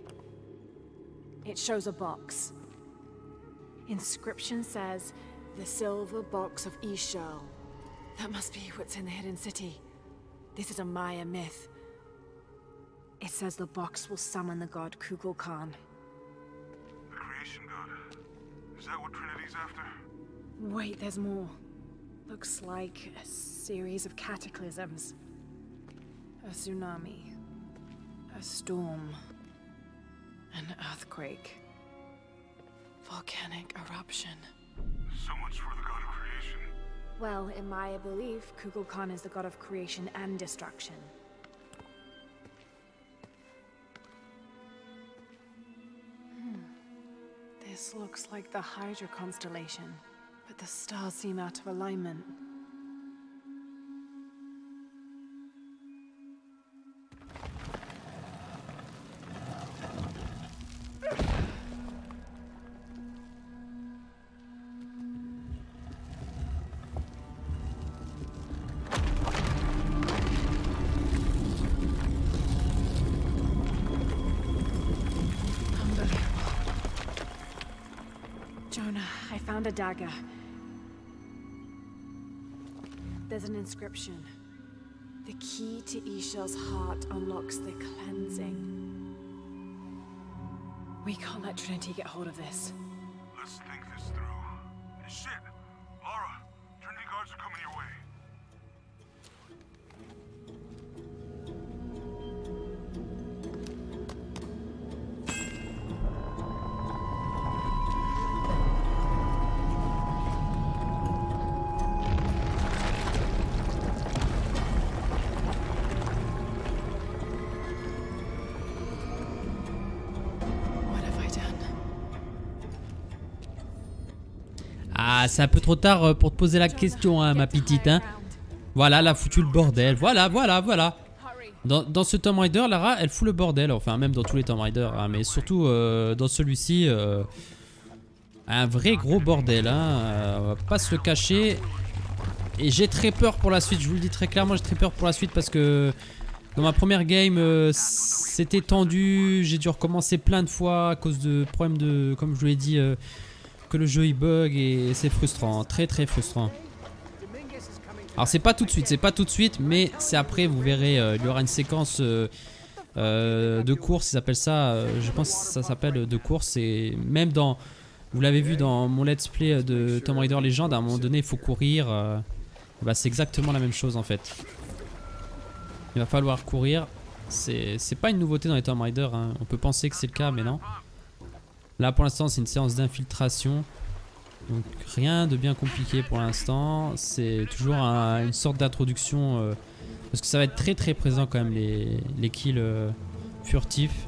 Speaker 2: It shows a box. Inscription says, the silver box of Ishal.
Speaker 6: That must be what's in the hidden city. This is a Maya myth.
Speaker 2: It says the box will summon the god Kukulkan.
Speaker 3: The creation god. Is that what Trinity's after?
Speaker 2: Wait, there's more. Looks like a series of cataclysms. A tsunami. A storm. An earthquake.
Speaker 6: Volcanic eruption.
Speaker 3: So much for the god of creation.
Speaker 2: Well, in Maya belief, Kukulkan is the god of creation and destruction.
Speaker 6: Hmm. This looks like the Hydra constellation, but the stars seem out of alignment.
Speaker 2: I found a dagger. There's an inscription. The key to Ishel's heart unlocks the cleansing. We can't let Trinity get hold of this.
Speaker 3: Let's think this through. Shit! Lara, Trinity guards are coming your way.
Speaker 1: Ah, c'est un peu trop tard pour te poser la question, hein, ma petite. Hein. Voilà, elle a foutu le bordel. Voilà, voilà, voilà. Dans, dans ce Tomb Raider, Lara, elle fout le bordel. Enfin, même dans tous les Tomb Raider. Hein, mais surtout euh, dans celui-ci, euh, un vrai gros bordel. Hein, euh, on va pas se le cacher. Et j'ai très peur pour la suite. Je vous le dis très clairement, j'ai très peur pour la suite parce que dans ma première game, euh, c'était tendu. J'ai dû recommencer plein de fois à cause de problèmes de, comme je vous l'ai dit, euh, que le jeu il bug et c'est frustrant, très très frustrant. Alors c'est pas tout de suite, c'est pas tout de suite, mais c'est après, vous verrez, euh, il y aura une séquence euh, euh, de course, ils appellent ça, euh, je pense que ça s'appelle de course, et même dans, vous l'avez vu dans mon let's play de Tomb Raider Legend, à un moment donné il faut courir, euh, bah, c'est exactement la même chose en fait. Il va falloir courir, c'est pas une nouveauté dans les Tomb Raider, hein. On peut penser que c'est le cas, mais non. Là pour l'instant c'est une séance d'infiltration. Donc rien de bien compliqué pour l'instant. C'est toujours un, une sorte d'introduction. Euh, parce que ça va être très très présent quand même les, les kills euh, furtifs.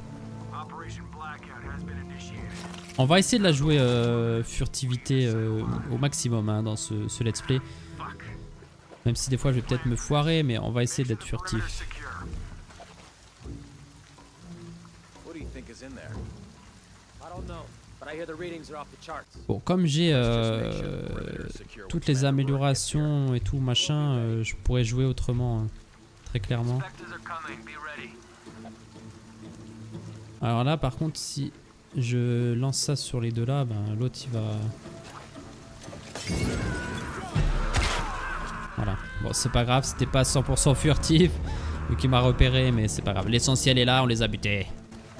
Speaker 1: On va essayer de la jouer euh, furtivité euh, au maximum hein, dans ce, ce let's play. Même si des fois je vais peut-être me foirer, mais on va essayer d'être furtif. Bon, comme j'ai euh, toutes les améliorations et tout machin, euh, je pourrais jouer autrement, hein, très clairement. Alors là, par contre, si je lance ça sur les deux là, ben, l'autre il va... Voilà. Bon, c'est pas grave, c'était pas cent pour cent furtif, vu qu'il m'a repéré, mais c'est pas grave. L'essentiel est là, on les a butés.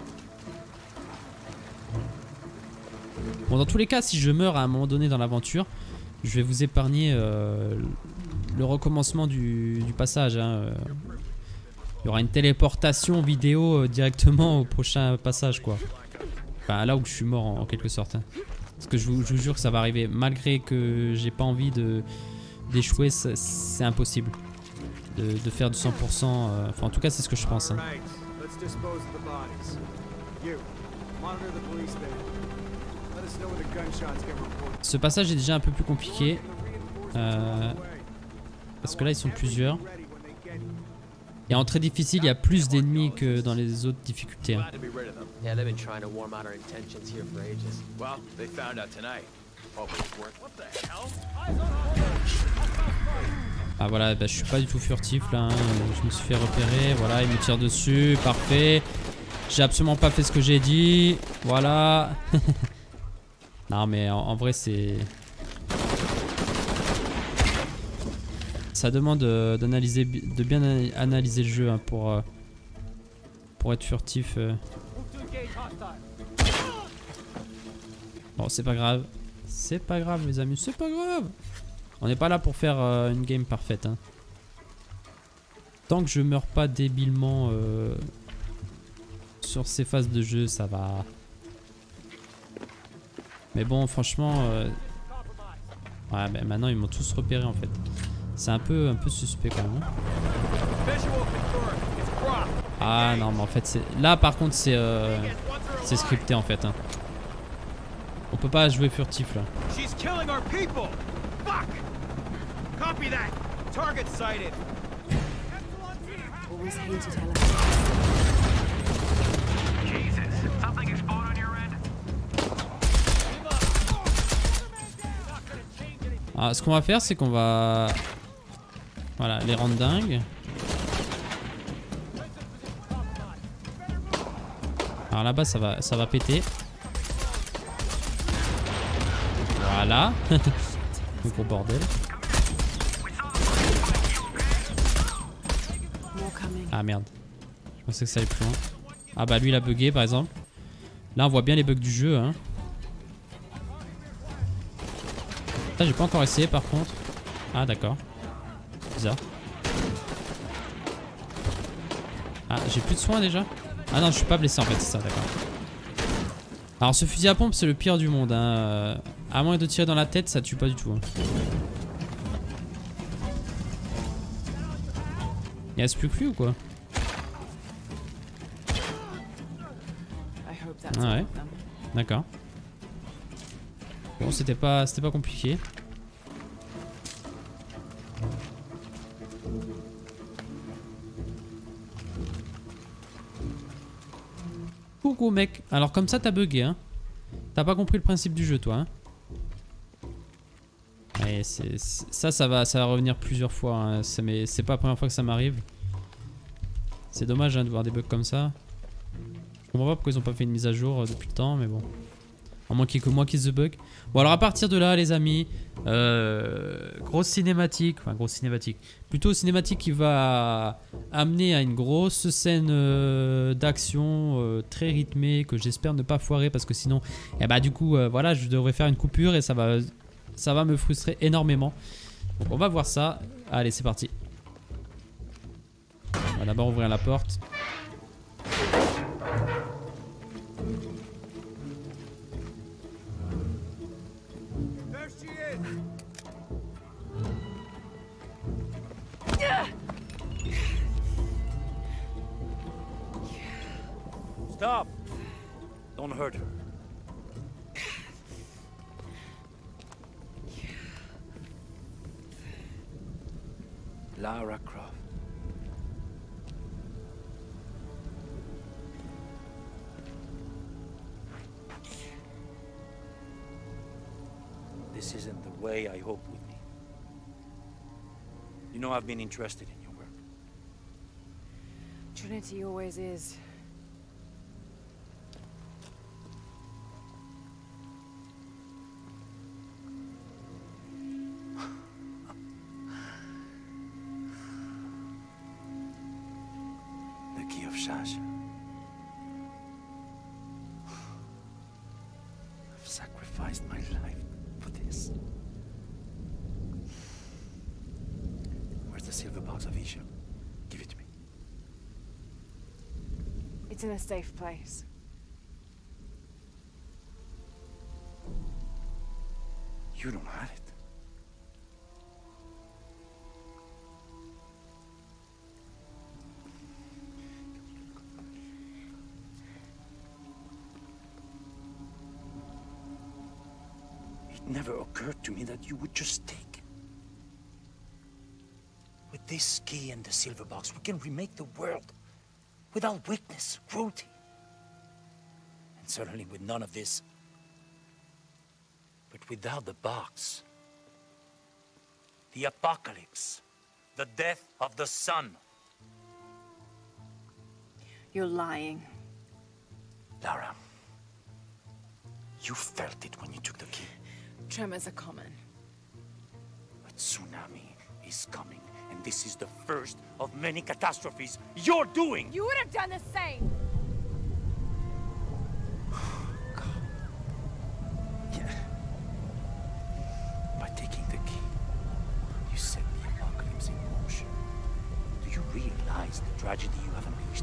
Speaker 1: Bon, dans tous les cas, si je meurs à un moment donné dans l'aventure, je vais vous épargner euh, le recommencement du, du passage. Hein. Il y aura une téléportation vidéo euh, directement au prochain passage, quoi. Enfin, là où je suis mort en, en quelque sorte. Hein. Parce que je vous, je vous jure que ça va arriver. Malgré que j'ai pas envie de d'échouer, c'est impossible de, de faire du cent pour cent. Euh, enfin, en tout cas, c'est ce que je pense. Hein. Ce passage est déjà un peu plus compliqué euh, parce que là ils sont plusieurs et en très difficile il y a plus d'ennemis que dans les autres difficultés hein. Ah voilà, bah, je suis pas du tout furtif là hein. Je me suis fait repérer, voilà il me tire dessus, parfait. J'ai absolument pas fait ce que j'ai dit, voilà. Non mais en, en vrai c'est... Ça demande euh, d'analyser, de bien analyser le jeu hein, pour, euh, pour être furtif. Euh. Bon, c'est pas grave. C'est pas grave, les amis, c'est pas grave. On n'est pas là pour faire euh, une game parfaite. Hein. Tant que je meurs pas débilement euh, sur ces phases de jeu, ça va. Mais bon, franchement, euh... ouais, ben maintenant ils m'ont tous repéré en fait. C'est un peu, un peu suspect quand même. Ah non, mais en fait, c'est là par contre, c'est euh... c'est scripté en fait. Hein. On peut pas jouer furtif là. Ah, ce qu'on va faire, c'est qu'on va, voilà, les rendre dingues. Alors là-bas, ça va, ça va péter. Voilà. Le gros bordel. Ah merde. Je pensais que ça allait plus loin. Ah bah lui il a bugué par exemple. Là on voit bien les bugs du jeu hein. Ça j'ai pas encore essayé par contre. Ah d'accord. Bizarre. Ah j'ai plus de soins déjà. Ah non je suis pas blessé en fait, c'est ça, d'accord. Alors ce fusil à pompe c'est le pire du monde hein. À moins de tirer dans la tête ça tue pas du tout hein. Il reste plus que lui ou quoi? Ah ouais, d'accord. Bon c'était pas c'était pas compliqué. Coucou mec, alors comme ça t'as bugué hein. T'as pas compris le principe du jeu toi hein. Et c'est, ça, ça va, ça va revenir plusieurs fois. Hein. C'est pas la première fois que ça m'arrive. C'est dommage hein, de voir des bugs comme ça. Je comprends pas pourquoi ils ont pas fait une mise à jour euh, depuis le temps, mais bon. À moins qu'il y ait que moi qui se bug. Bon alors à partir de là les amis, euh, grosse cinématique, enfin grosse cinématique, plutôt cinématique qui va amener à une grosse scène euh, d'action euh, très rythmée que j'espère ne pas foirer parce que sinon, eh bah du coup euh, voilà je devrais faire une coupure et ça va... Ça va me frustrer énormément. Donc on va voir ça. Allez, c'est parti. On va d'abord ouvrir la porte.
Speaker 5: Stop! Don't hurt her. Lara Croft. This isn't the way I hoped with me. You know I've been interested in your work.
Speaker 6: Trinity always is.
Speaker 5: Sasha. I've sacrificed my life for this. Where's the silver box of Isha? Give it to me.
Speaker 6: It's in a safe place.
Speaker 5: You don't have it. It never occurred to me that you would just take. With this key and the silver box, we can remake the world without weakness, cruelty. And certainly with none of this. But without the box, the apocalypse, the death of the sun.
Speaker 6: You're lying.
Speaker 5: Lara, you felt it when you took the key.
Speaker 6: Tremors are common.
Speaker 5: But tsunami is coming, and this is the first of many catastrophes you're doing.
Speaker 2: You would have done the same.
Speaker 5: Yeah. By taking the key, you set the apocalypse in motion. Do you realize the tragedy you have unleashed?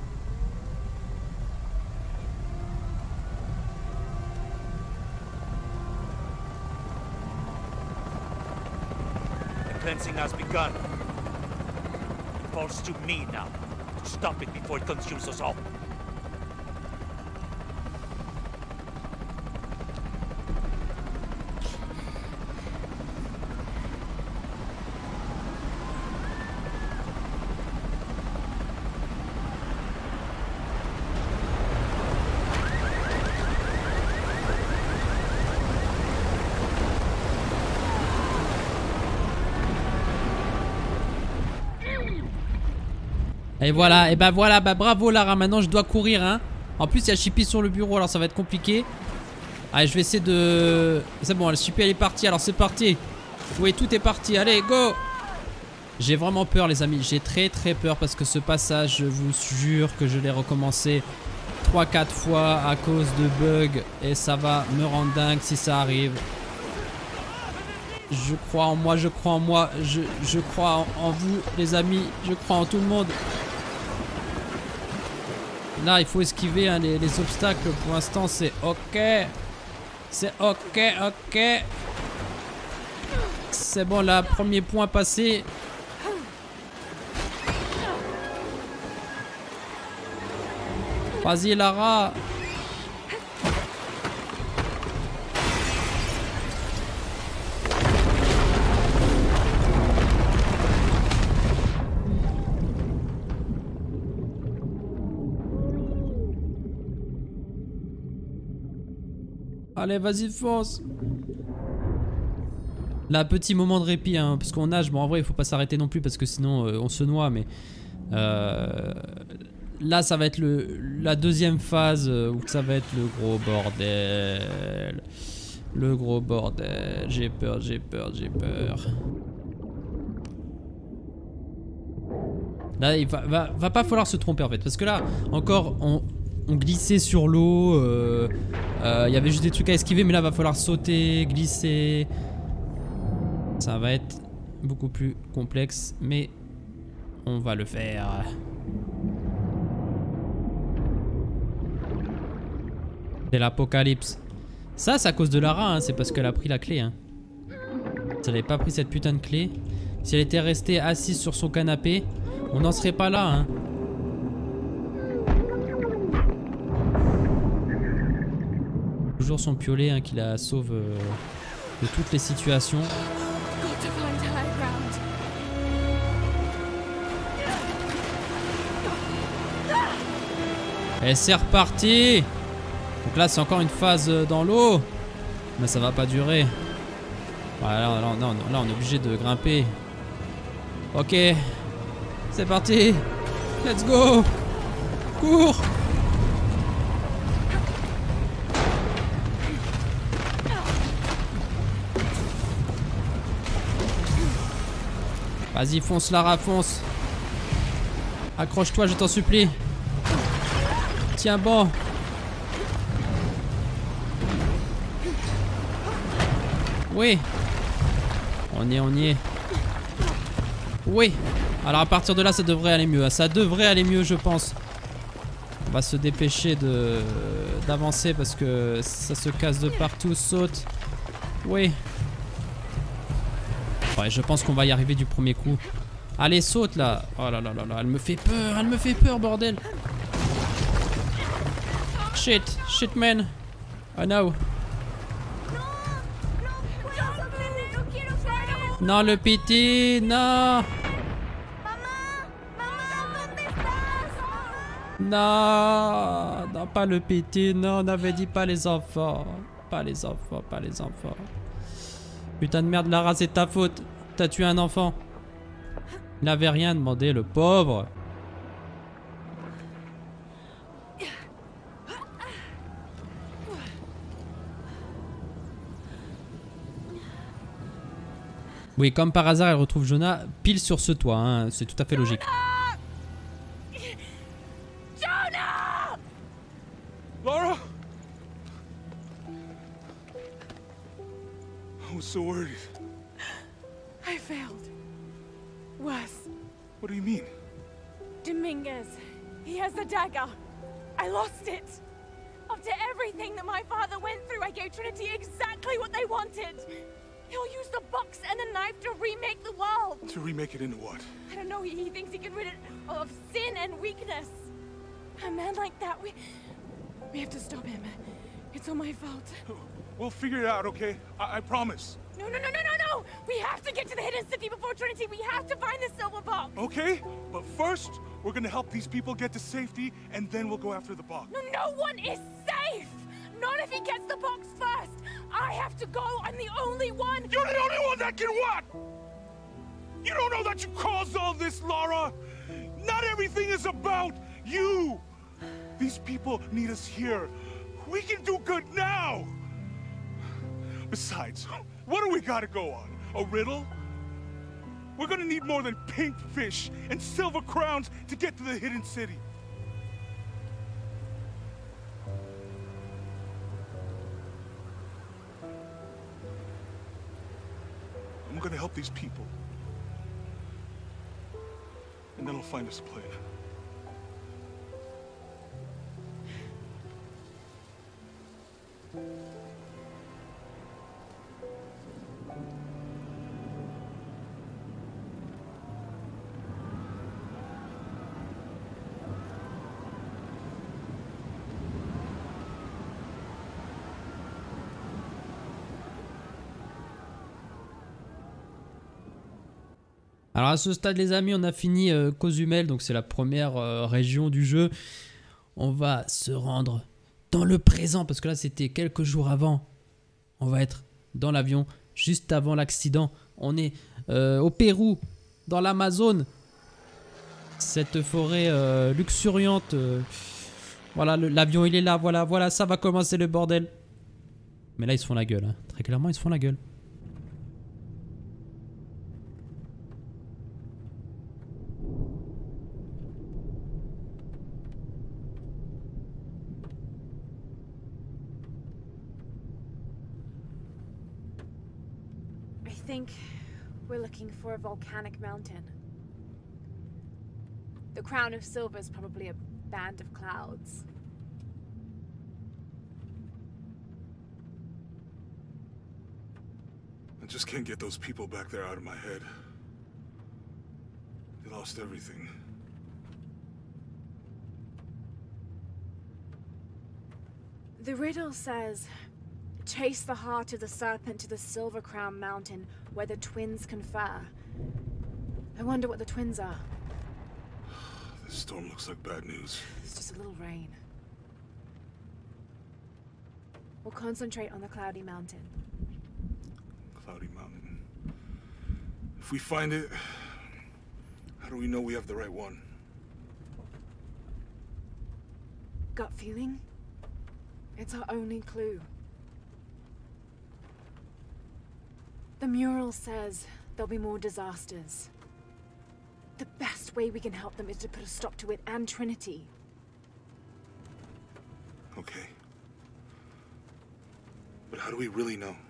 Speaker 5: The cleansing has begun. It falls to me now to stop it before it consumes us all.
Speaker 1: Et voilà, et bah voilà, bah bravo Lara, maintenant je dois courir hein. En plus il y a Chippy sur le bureau alors ça va être compliqué. Allez je vais essayer de... C'est bon, Chippy elle est partie, alors c'est parti. Oui tout est parti, allez go. J'ai vraiment peur les amis, j'ai très très peur parce que ce passage je vous jure que je l'ai recommencé trois quatre fois à cause de bugs. Et ça va me rendre dingue si ça arrive. Je crois en moi, je crois en moi, je, je crois en, en vous les amis, je crois en tout le monde. Là il faut esquiver hein, les, les obstacles, pour l'instant c'est ok. C'est ok, ok. C'est bon là, premier point passé. Vas-y Lara. Allez, vas-y, fonce. Là, petit moment de répit, hein, parce qu'on nage. Bon, en vrai, il faut pas s'arrêter non plus parce que sinon, euh, on se noie. Mais euh, là, ça va être le, la deuxième phase euh, où ça va être le gros bordel. Le gros bordel. J'ai peur, j'ai peur, j'ai peur. Là, il va, va, va pas falloir se tromper en fait. Parce que là, encore, on... On glissait sur l'eau, il euh, euh, y avait juste des trucs à esquiver, mais là va falloir sauter, glisser. Ça va être beaucoup plus complexe, mais on va le faire. C'est l'apocalypse. Ça, c'est à cause de Lara, hein, c'est parce qu'elle a pris la clé. Hein. Si elle n'avait pas pris cette putain de clé, si elle était restée assise sur son canapé, on n'en serait pas là. Hein. Toujours son piolet hein, qui la sauve euh, de toutes les situations. Et c'est reparti. Donc là c'est encore une phase dans l'eau. Mais ça va pas durer. Voilà, là, là, là, là on est obligé de grimper. Ok. C'est parti. Let's go. Cours. Vas-y, fonce Lara, fonce. Accroche-toi, je t'en supplie. Tiens bon. Oui. On y est, on y est. Oui. Alors à partir de là, ça devrait aller mieux. Ça devrait aller mieux, je pense. On va se dépêcher de d'avancer parce que ça se casse de partout. Saute. Oui. Ouais, je pense qu'on va y arriver du premier coup. Allez, saute là. Oh là là là là, elle me fait peur, elle me fait peur, bordel. Shit, shit man. Oh no. Non, le piti, non. Non, non, pas le piti, non, on avait dit pas les enfants. Pas les enfants, pas les enfants. Putain de merde, Lara, c'est ta faute. T'as tué un enfant. Il n'avait rien demandé, le pauvre. Oui, comme par hasard, elle retrouve Jonah pile sur ce toit. Hein. C'est tout à fait logique.
Speaker 2: Jonah!
Speaker 3: Laura? I was so worried.
Speaker 6: I failed. Worse.
Speaker 3: What do you mean?
Speaker 2: Dominguez. He has the dagger. I lost it. After everything that my father went through, I gave Trinity exactly what they wanted. He'll use the box and the knife to remake the world.
Speaker 3: To remake it into what?
Speaker 2: I don't know, he, he thinks he can rid it of sin and weakness. A man like that, we... We have to stop him. It's all my fault.
Speaker 3: We'll figure it out, okay? I, I promise.
Speaker 2: No, no, no, no, no, no! We have to get to the hidden city before Trinity. We have to find the silver box.
Speaker 3: Okay, but first, we're gonna help these people get to safety, and then we'll go after the box.
Speaker 2: No, no one is safe! Not if he gets the box first! I have to go! I'm the only one!
Speaker 3: You're the only one that can what? You don't know that you caused all this, Lara! Not everything is about you! These people need us here. We can do good now! Besides, what do we gotta go on? A riddle? We're gonna need more than pink fish and silver crowns to get to the hidden city. I'm gonna help these people. And then I'll find us a plane.
Speaker 1: Alors à ce stade les amis, on a fini euh, Cozumel, donc c'est la première euh, région du jeu. On va se rendre dans le présent, parce que là c'était quelques jours avant. On va être dans l'avion, juste avant l'accident. On est euh, au Pérou, dans l'Amazone. Cette forêt euh, luxuriante. Euh, voilà, l'avion il est là, voilà, voilà, ça va commencer le bordel. Mais là ils se font la gueule, hein. Très clairement ils se font la gueule.
Speaker 2: I think we're looking for a volcanic mountain. The crown of silver is probably a band of clouds.
Speaker 3: I just can't get those people back there out of my head. They lost everything.
Speaker 2: The riddle says, chase the heart of the serpent to the Silver Crown Mountain where the twins confer. I wonder what the twins are.
Speaker 3: This storm looks like bad news.
Speaker 2: It's just a little rain. We'll concentrate on the Cloudy Mountain.
Speaker 3: Cloudy Mountain. If we find it, how do we know we have the right one?
Speaker 2: Gut feeling? It's our only clue. The mural says there'll be more disasters. The best way we can help them is to put a stop to it and Trinity.
Speaker 3: Okay. But how do we really know?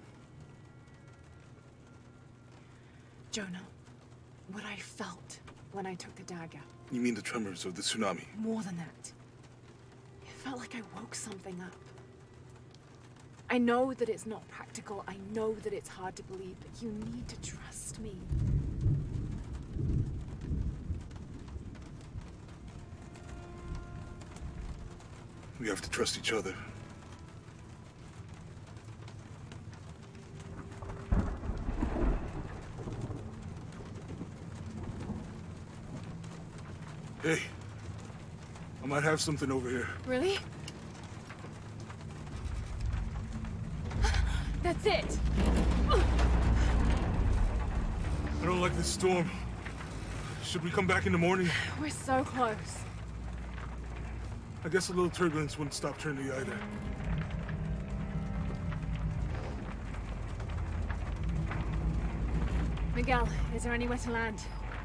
Speaker 2: Jonah, what I felt when I took the dagger.
Speaker 3: You mean the tremors of the tsunami?
Speaker 2: More than that. It felt like I woke something up. I know that it's not practical, I know that it's hard to believe, but you need to trust me.
Speaker 3: We have to trust each other. Hey, I might have something over here.
Speaker 2: Really? That's it!
Speaker 3: I don't like this storm. Should we come back in the morning?
Speaker 2: We're so close.
Speaker 3: I guess a little turbulence wouldn't stop Trinity either.
Speaker 2: Miguel, is there anywhere to land?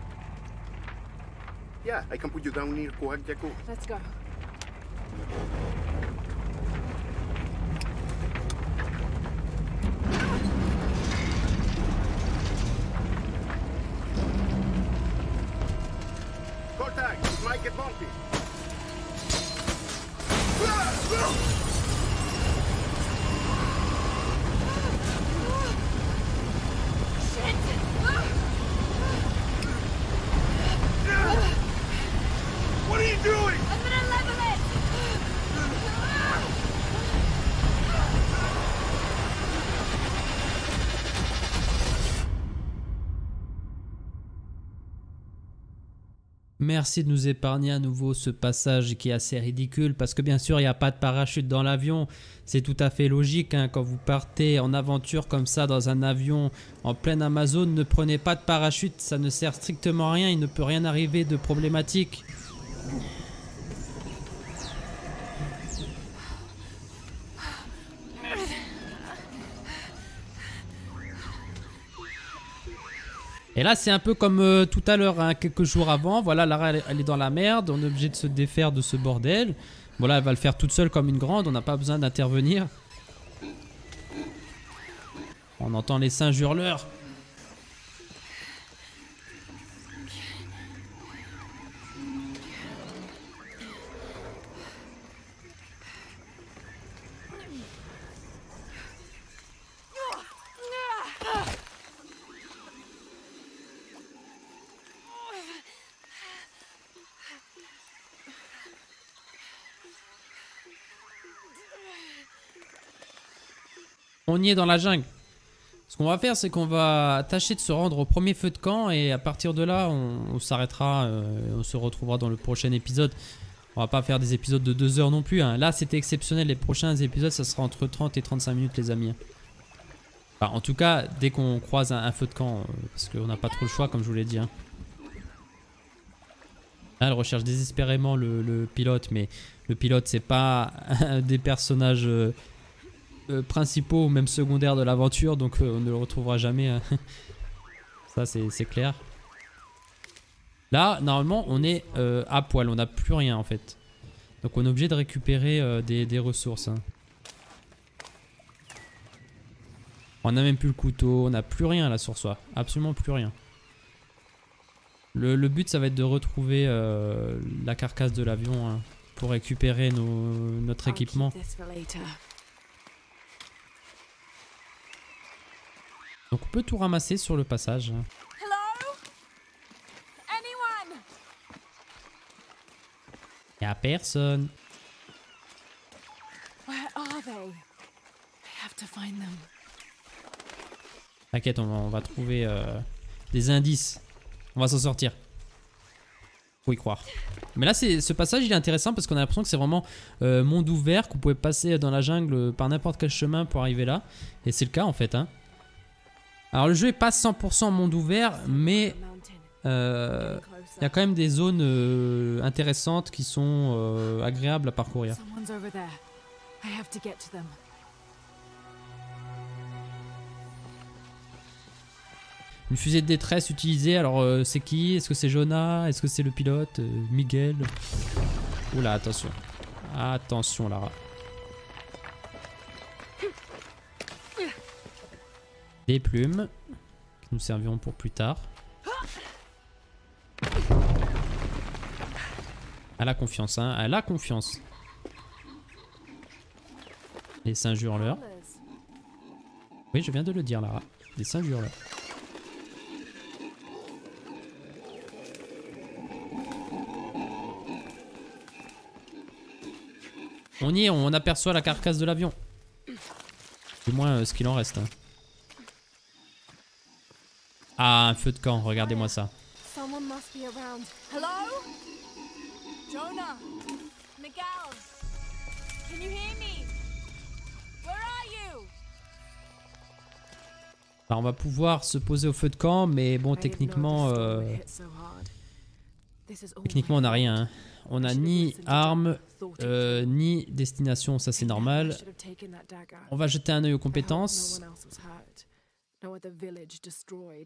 Speaker 9: Yeah, I can put you down near Coagyaco.
Speaker 2: Let's go.
Speaker 9: Contact! It might get bumpy.
Speaker 3: What are you doing?
Speaker 2: I'm gonna level it!
Speaker 1: Merci de nous épargner à nouveau ce passage qui est assez ridicule parce que bien sûr il n'y a pas de parachute dans l'avion. C'est tout à fait logique hein, quand vous partez en aventure comme ça dans un avion en pleine Amazone, ne prenez pas de parachute, ça ne sert strictement à rien, il ne peut rien arriver de problématique. Et là c'est un peu comme euh, tout à l'heure, hein, quelques jours avant, voilà Lara elle, elle est dans la merde, on est obligé de se défaire de ce bordel. Voilà, elle va le faire toute seule comme une grande, on n'a pas besoin d'intervenir. On entend les singes hurleurs. On y est dans la jungle. Ce qu'on va faire, c'est qu'on va tâcher de se rendre au premier feu de camp et à partir de là, on, on s'arrêtera, euh, on se retrouvera dans le prochain épisode. On va pas faire des épisodes de deux heures non plus. Hein. Là, c'était exceptionnel. Les prochains épisodes, ça sera entre trente et trente-cinq minutes, les amis. Enfin, en tout cas, dès qu'on croise un, un feu de camp, euh, parce qu'on n'a pas trop le choix, comme je vous l'ai dit. Hein. Là, elle recherche désespérément le, le pilote, mais le pilote, c'est pas un des personnages... Euh, Euh, principaux ou même secondaires de l'aventure, donc euh, on ne le retrouvera jamais. Hein. Ça c'est clair. Là normalement on est euh, à poil, on n'a plus rien en fait. Donc on est obligé de récupérer euh, des, des ressources. Hein. On n'a même plus le couteau, on n'a plus rien là sur soi, absolument plus rien. Le, le but ça va être de retrouver euh, la carcasse de l'avion hein, pour récupérer nos, notre équipement. Donc on peut tout ramasser sur le passage.
Speaker 2: Hello? Anyone?
Speaker 1: Y'a personne.
Speaker 6: Where are they? I have to find them.
Speaker 1: T'inquiète, on, on va trouver euh, des indices. On va s'en sortir. Faut y croire. Mais là, ce passage, il est intéressant parce qu'on a l'impression que c'est vraiment euh, monde ouvert, qu'on pouvait passer dans la jungle par n'importe quel chemin pour arriver là. Et c'est le cas en fait. Hein. Alors le jeu est pas cent pour cent monde ouvert, mais il euh, y a quand même des zones euh, intéressantes qui sont euh, agréables à parcourir. Une fusée de détresse utilisée, alors euh, c'est qui? Est-ce que c'est Jonah? Est-ce que c'est le pilote? euh, Miguel? Oula, attention. Attention Lara. Des plumes qui nous serviront pour plus tard. Elle a confiance, hein. Elle a confiance. Les singes hurleurs. Oui, je viens de le dire, Lara. Des singes hurleurs. On y est, on aperçoit la carcasse de l'avion. Du moins, euh, ce qu'il en reste. Hein. Ah, un feu de camp, regardez-moi ça.
Speaker 2: Someone must be around. Hello? Jonah? Miguel? Can you hear me? Where are you?
Speaker 1: Alors, on va pouvoir se poser au feu de camp, mais bon, techniquement... Euh, techniquement, on n'a rien. Hein. On n'a ni armes, euh, ni destination, ça c'est normal. On va jeter un œil aux compétences.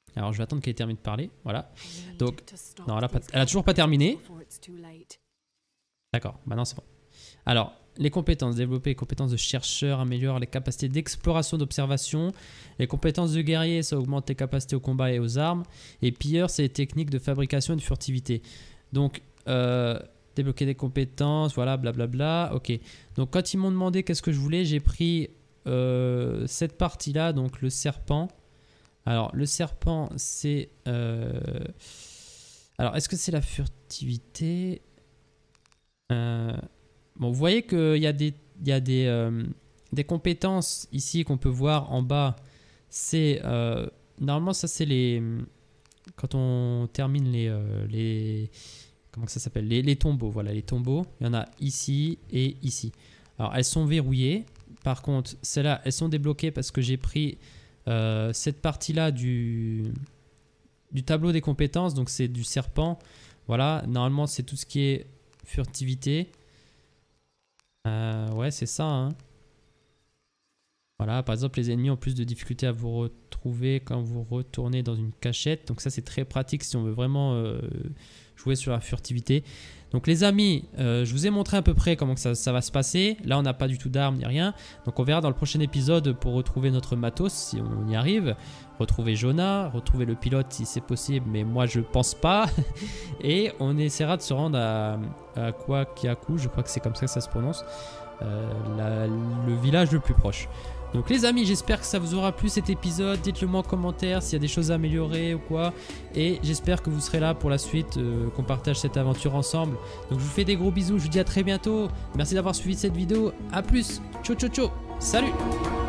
Speaker 1: Alors je vais attendre qu'elle termine de parler. Voilà. Donc, non, elle a, pas, elle a toujours pas terminé. D'accord, maintenant c'est bon. Alors, les compétences. Développer les compétences de chercheur, améliorer les capacités d'exploration, d'observation. Les compétences de guerrier, ça augmente les capacités au combat et aux armes. Et pilleur, c'est les techniques de fabrication et de furtivité. Donc, euh, débloquer des compétences, voilà, blablabla. Ok. Donc, quand ils m'ont demandé qu'est-ce que je voulais, j'ai pris euh, cette partie-là, donc le serpent. Alors, le serpent, c'est... Euh... Alors, est-ce que c'est la furtivité? euh... Bon, vous voyez qu'il y a des, il y a des, euh, des compétences ici qu'on peut voir en bas. C'est... Euh... Normalement, ça, c'est les... Quand on termine les... Euh, les... Comment ça s'appelle? les, les tombeaux, voilà, les tombeaux. Il y en a ici et ici. Alors, elles sont verrouillées. Par contre, celles-là, elles sont débloquées parce que j'ai pris... Euh, cette partie-là du, du tableau des compétences, donc c'est du serpent. Voilà, normalement c'est tout ce qui est furtivité. Euh, ouais, c'est ça. Hein. Voilà, par exemple, les ennemis ont plus de difficultés à vous retrouver quand vous retournez dans une cachette. Donc ça, c'est très pratique si on veut vraiment euh, jouer sur la furtivité. Donc les amis, euh, je vous ai montré à peu près comment que ça, ça va se passer. Là, on n'a pas du tout d'armes ni rien. Donc on verra dans le prochain épisode pour retrouver notre matos, si on y arrive. Retrouver Jonah, retrouver le pilote si c'est possible, mais moi je pense pas. Et on essaiera de se rendre à, à Kwakiaku, je crois que c'est comme ça que ça se prononce. Euh, la, le village le plus proche. Donc les amis, j'espère que ça vous aura plu cet épisode. Dites-le moi en commentaire s'il y a des choses à améliorer ou quoi. Et j'espère que vous serez là pour la suite, euh, qu'on partage cette aventure ensemble. Donc je vous fais des gros bisous, je vous dis à très bientôt. Merci d'avoir suivi cette vidéo. A plus, ciao ciao ciao, salut.